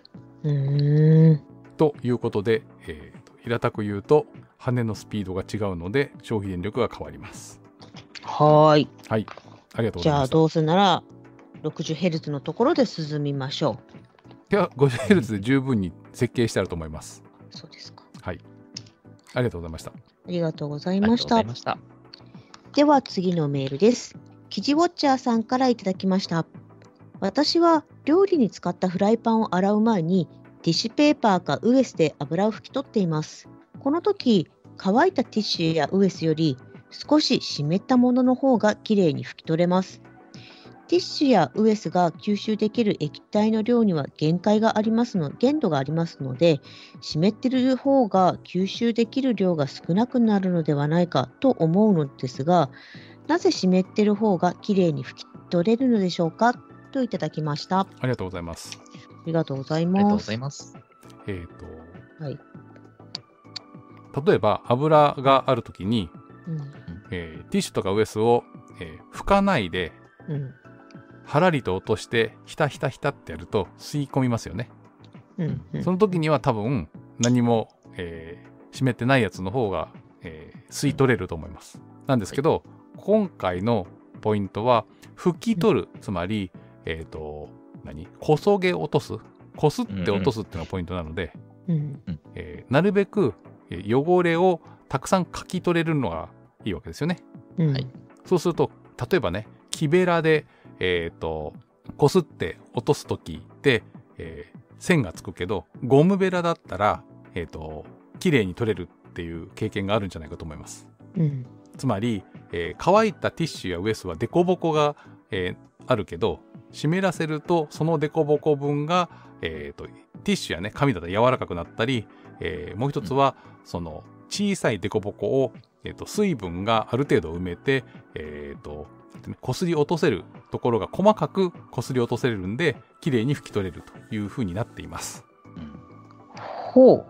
ということで、平たく言うと羽のスピードが違うので消費電力が変わります。 はい。 はい。ありがとうございます。 じゃあどうするなら 60Hz のところで進みましょう。いや 50Hz で十分に設計してあると思います。 そうですか。 はい。ありがとうございました。 ありがとうございました。では次のメールです。キジウォッチャーさんからいただきました。私は料理に使ったフライパンを洗う前にティッシュペーパーかウエスで油を拭き取っています。この時、乾いたティッシュやウエスより少し湿ったものの方がきれいに拭き取れます。ティッシュやウエスが吸収できる液体の量には限度がありますので、湿っている方が吸収できる量が少なくなるのではないかと思うのですが、なぜ湿っている方がきれいに拭き取れるのでしょうかといただきました。 ありがとうございます。 ありがとうございます。 はい。例えば油があるときに、ティッシュとかウエスを、拭かないで、はらりと落としてひたひたひたってやると吸い込みますよね。その時には多分何も、湿ってないやつの方が、吸い取れると思います。なんですけど、今回のポイントは拭き取る、つまりこそげ落とす、こすって落とすっていうのがポイントなので、なるべく汚れをたくさんかき取れるのがいいわけですよね。そうすると例えばね、木べらでこすって落とす時って、 線がつくけど、ゴムベラだったら、綺麗に取れるっていう経験があるんじゃないかと思います。つまり、乾いたティッシュやウエスはデコボコが、あるけど、湿らせるとそのデコボコ分が、ティッシュやね、紙だったら柔らかくなったり、もう一つはその小さいデコボコを、水分がある程度埋めて、こすり落とせるところが細かくこすり落とせるんで、綺麗に拭き取れるというふうになっています。 ほう。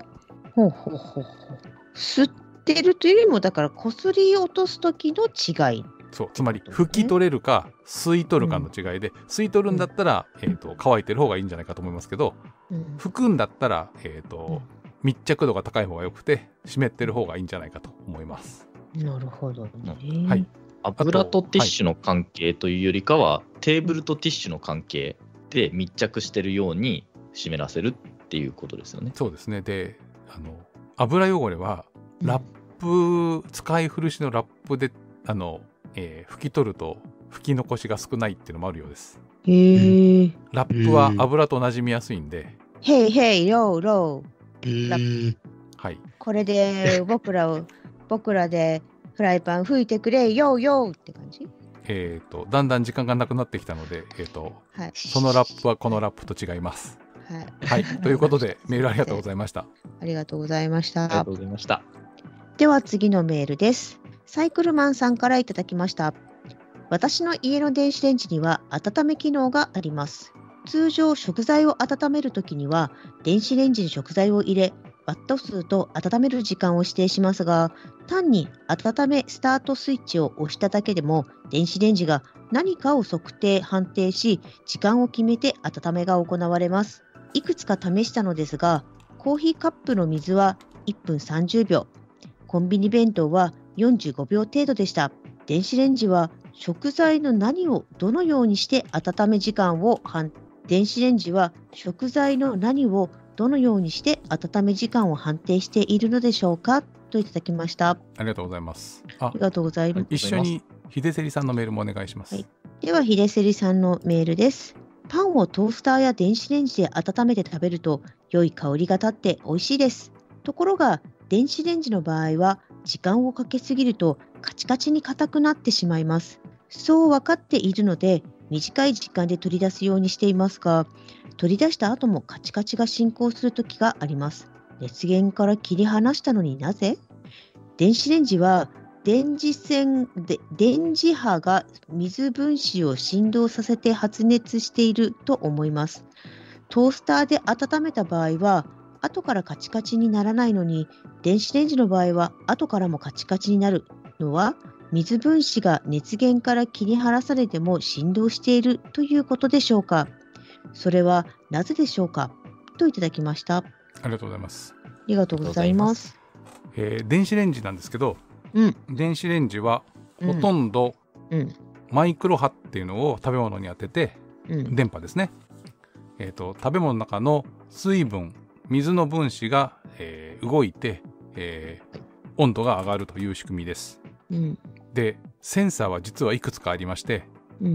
吸ってるというよりも、だからこすり落とす時の違い。 そう、つまり拭き取れるか吸い取るかの違いで、吸い取るんだったら、乾いてる方がいいんじゃないかと思いますけど、拭くんだったら、密着度が高い方がよくて、湿ってる方がいいんじゃないかと思います。 なるほどね。 はい。 油とティッシュの関係というよりかは、テーブルとティッシュの関係で密着してるように湿らせるっていうことですよね。 そうですね。で、油汚れはラップ、使い古しのラップで拭き取ると拭き残しが少ないっていうのもあるようです。ラップは油と馴染みやすいんで。 ヘイヘイローロー。 はい。 これで僕らでフライパン拭いてくれよーって感じ。 だんだん時間がなくなってきたので、はい、そのラップはこのラップと違います。はい。ということでメールありがとうございました。 ありがとうございました。 ありがとうございました。 では次のメールです。サイクルマンさんからいただきました。私の家の電子レンジには温め機能があります。通常食材を温めるときには電子レンジに食材を入れ、ワット数と温める時間を指定しますが、単に温めスタートスイッチを押しただけでも電子レンジが何かを測定判定し、時間を決めて温めが行われます。いくつか試したのですが、コーヒーカップの水は1分30秒、コンビニ弁当は45秒程度でした。電子レンジは食材の何をどのようにして温め時間を電子レンジは食材の何をどのようにして温め時間を判定しているのでしょうかといただきました。 ありがとうございます。 ありがとうございます。 一緒にヒデセリさんのメールもお願いします。はい、 ではヒデセリさんのメールです。パンをトースターや電子レンジで温めて食べると良い香りが立って美味しいです。ところが電子レンジの場合は時間をかけすぎるとカチカチに硬くなってしまいます。そう分かっているので短い時間で取り出すようにしていますが、取り出した後もカチカチが進行する時があります。熱源から切り離したのになぜ？電子レンジは電磁波が水分子を振動させて発熱していると思います。トースターで温めた場合は後からカチカチにならないのに、電子レンジの場合は後からもカチカチになるのは、水分子が熱源から切り離されても振動しているということでしょうか。それはなぜでしょうかといただきました。 ありがとうございます。 ありがとうございます。 電子レンジなんですけど、電子レンジはほとんどマイクロ波っていうのを食べ物に当てて、電波ですね、食べ物の中の水分、水の分子が、動いて、温度が上がるという仕組みです。で、センサーは実はいくつかありまして、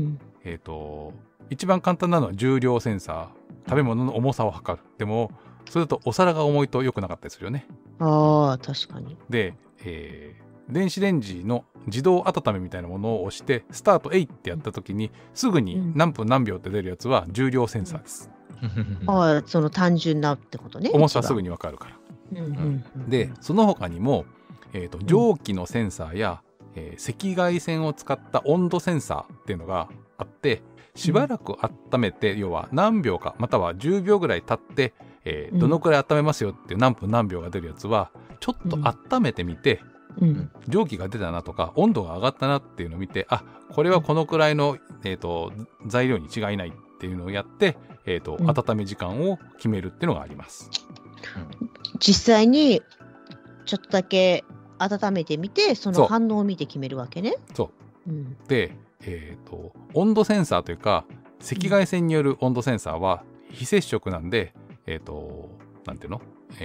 一番簡単なのは重量センサー、食べ物の重さを測る。でもそれだとお皿が重いと良くなかったりするよね。 ああ、確かに。 で、電子レンジの自動温めみたいなものを押してスタート8ってやった時にすぐに何分何秒って出るやつは重量センサーです。 ああ、その単純なってことね。 重さすぐに分かるから。で、その他にも、蒸気のセンサーや、赤外線を使った温度センサーっていうのがあって、しばらく温めて、要は何秒かまたは10秒ぐらい経って、どのくらい温めますよっていう何分何秒が出るやつはちょっと温めてみて、蒸気が出たなとか温度が上がったなっていうのを見て、あ、これはこのくらいの、材料に違いないっていうのをやって、温め時間を決めるっていうのがあります。 実際にちょっとだけ温めてみて、その反応を見て決めるわけね。 そう、で、温度センサーというか赤外線による温度センサーは非接触なんで、なんていうの、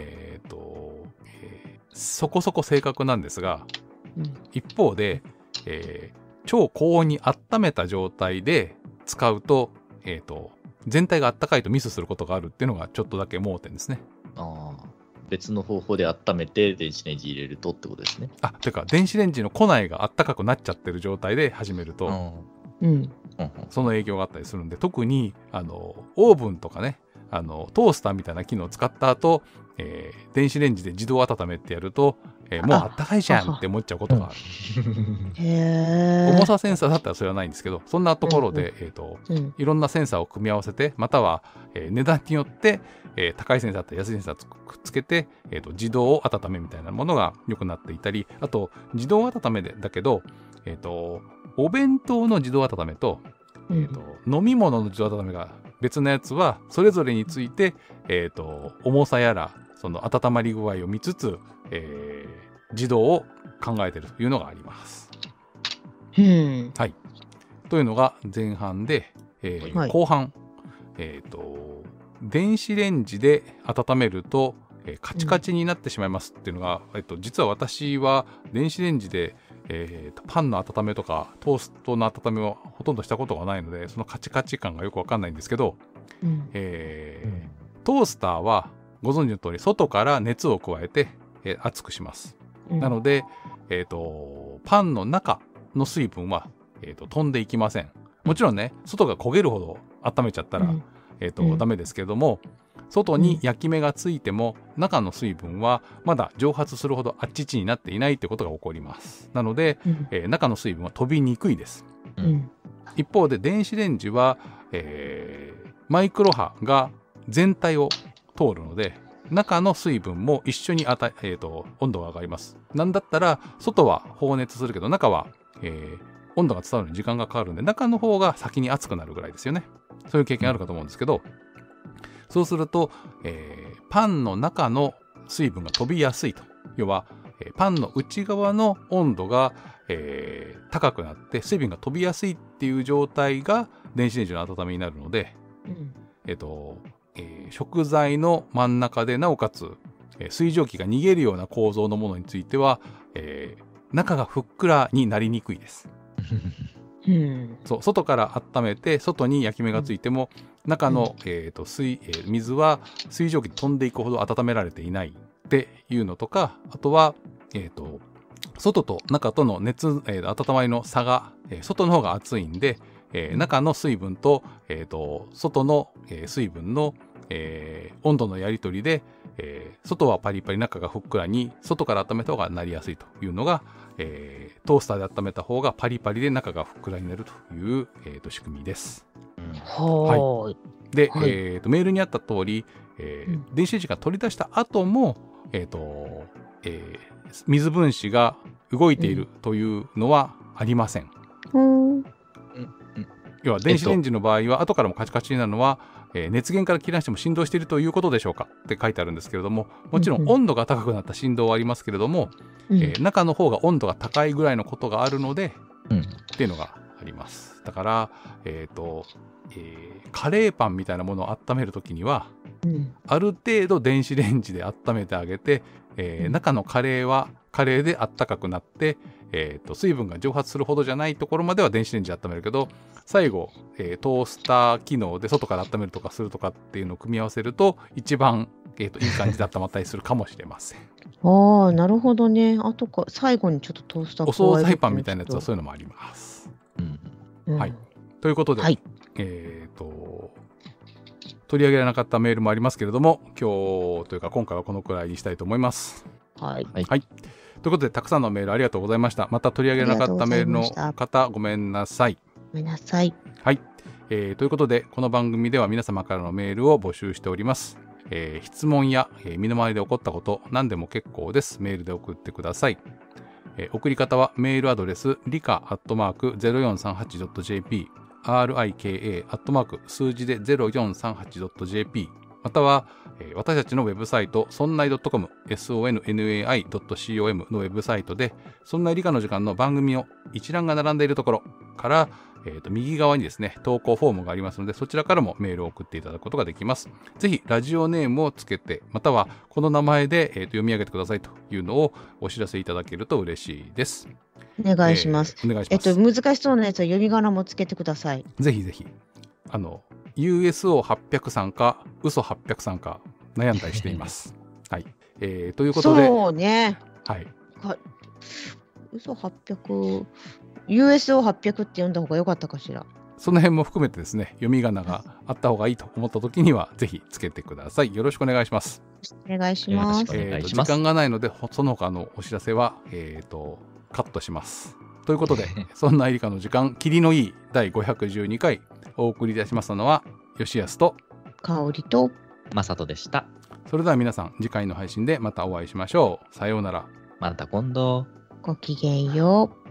そこそこ正確なんですが、一方で、超高温に温めた状態で使うと、 全体があったかいとミスすることがあるっていうのがちょっとだけ盲点ですね。 別の方法で温めて電子レンジ入れるとってことですね。 ていうか電子レンジの庫内があったかくなっちゃってる状態で始めると、その影響があったりするんで、特にオーブンとかね、トースターみたいな機能を使った後、電子レンジで自動温めってやると、もうあったかいじゃんって思っちゃうことがある。重さセンサーだったらそれはないんですけど、そんなところで、いろんなセンサーを組み合わせて、または、値段によって、高いセンサーだったら安いセンサーをくっつけて、自動温めみたいなものが良くなっていたり、あと自動温めだけど、お弁当の自動温めと、飲み物の自動温めが別のやつはそれぞれについて、重さやらその温まり具合を見つつ、自動を考えているというのがあります。はい。というのが前半で、後半、電子レンジで温めると、カチカチになってしまいますっていうのが、実は私は電子レンジで、パンの温めとかトーストの温めはほとんどしたことがないので、そのカチカチ感がよくわかんないんですけど、トースターはご存知の通り外から熱を加えて、熱くします。なので、パンの中の水分は、飛んでいきません。もちろんね、外が焦げるほど温めちゃったら、ダメですけれども、外に焼き目がついても、中の水分はまだ蒸発するほどあっちちになっていないということが起こります。なので、中の水分は飛びにくいです。一方で電子レンジは、マイクロ波が全体を通るので、中の水分も一緒に温度が上がります。なんだったら外は放熱するけど中は、温度が伝わるのに時間がかかるんで、中の方が先に熱くなるぐらいですよね。そういう経験あるかと思うんですけど、そうすると、パンの中の水分が飛びやすいと。要は、パンの内側の温度が、高くなって水分が飛びやすいっていう状態が電子レンジの温めになるので、食材の真ん中でなおかつ、水蒸気が逃げるような構造のものについては、中がふっくらになりにくいです。そう外から温めて外に焼き目がついても、中の、水は水蒸気で飛んでいくほど温められていないっていうのとか、あとは、外と中との温まりの差が、外の方が熱いんで、中の水分と、外の、水分の、温度のやり取りで、外はパリパリ中がふっくらに外から温めた方がなりやすいというのが、トースターで温めた方がパリパリで中がふっくらになるという、仕組みです。はい、で、メールにあった通り、電子レンジが取り出した後も、水分子が動いているというのはありません。要は電子レンジの場合は後からもカチカチになるのは、熱源から切り出しても振動しているということでしょうかって書いてあるんですけれども、もちろん温度が高くなった振動はありますけれども、中の方が温度が高いぐらいのことがあるので、っていうのがあります。だから、カレーパンみたいなものを温めるときには、ある程度電子レンジで温めてあげて、中のカレーはカレーであったかくなって、水分が蒸発するほどじゃないところまでは電子レンジで温めるけど、最後、トースター機能で外から温めるとかするとかっていうのを組み合わせると一番、いい感じで温まったりするかもしれません。 なるほどね。あとか最後にちょっとトースターお惣菜パンみたいなやつはそういうのもあります。はい。ということで、取り上げられなかったメールもありますけれども、今日というか今回はこのくらいにしたいと思います。はい。ということで、たくさんのメールありがとうございました。また取り上げられなかったメールの方、ごめんなさい。 ごめんなさい。 はい。ということで、この番組では皆様からのメールを募集しております。質問や、身の回りで起こったこと、何でも結構です。メールで送ってください。送り方はメールアドレス、rika@0438.jp、rika@ 数字で 0438.jp、または、私たちのウェブサイト、そんない .com、sonnai.com のウェブサイトで、そんな理科の時間の番組の一覧が並んでいるところから、右側にですね、投稿フォームがありますので、そちらからもメールを送っていただくことができます。ぜひ、ラジオネームをつけて、または、この名前で、読み上げてくださいというのをお知らせいただけると嬉しいです。 お願いします。 お願いします。 難しそうなやつは読み仮名もつけてください。 ぜひぜひ。 USO800 さんか嘘800さんか悩んだりしています。はい、ということで、 そうね。 はい。 嘘800、USO800 って読んだ方が良かったかしら。 その辺も含めてですね、読み仮名があった方がいいと思った時にはぜひつけてください。よろしくお願いします。 お願いします。 時間がないのでその他のお知らせは、カットします。ということでそんなエリカの時間、霧のいい第512回お送りいたしますのは吉安と香織とまさとでした。 それでは皆さん、次回の配信でまたお会いしましょう。さようなら。 また今度。 ごきげんよう。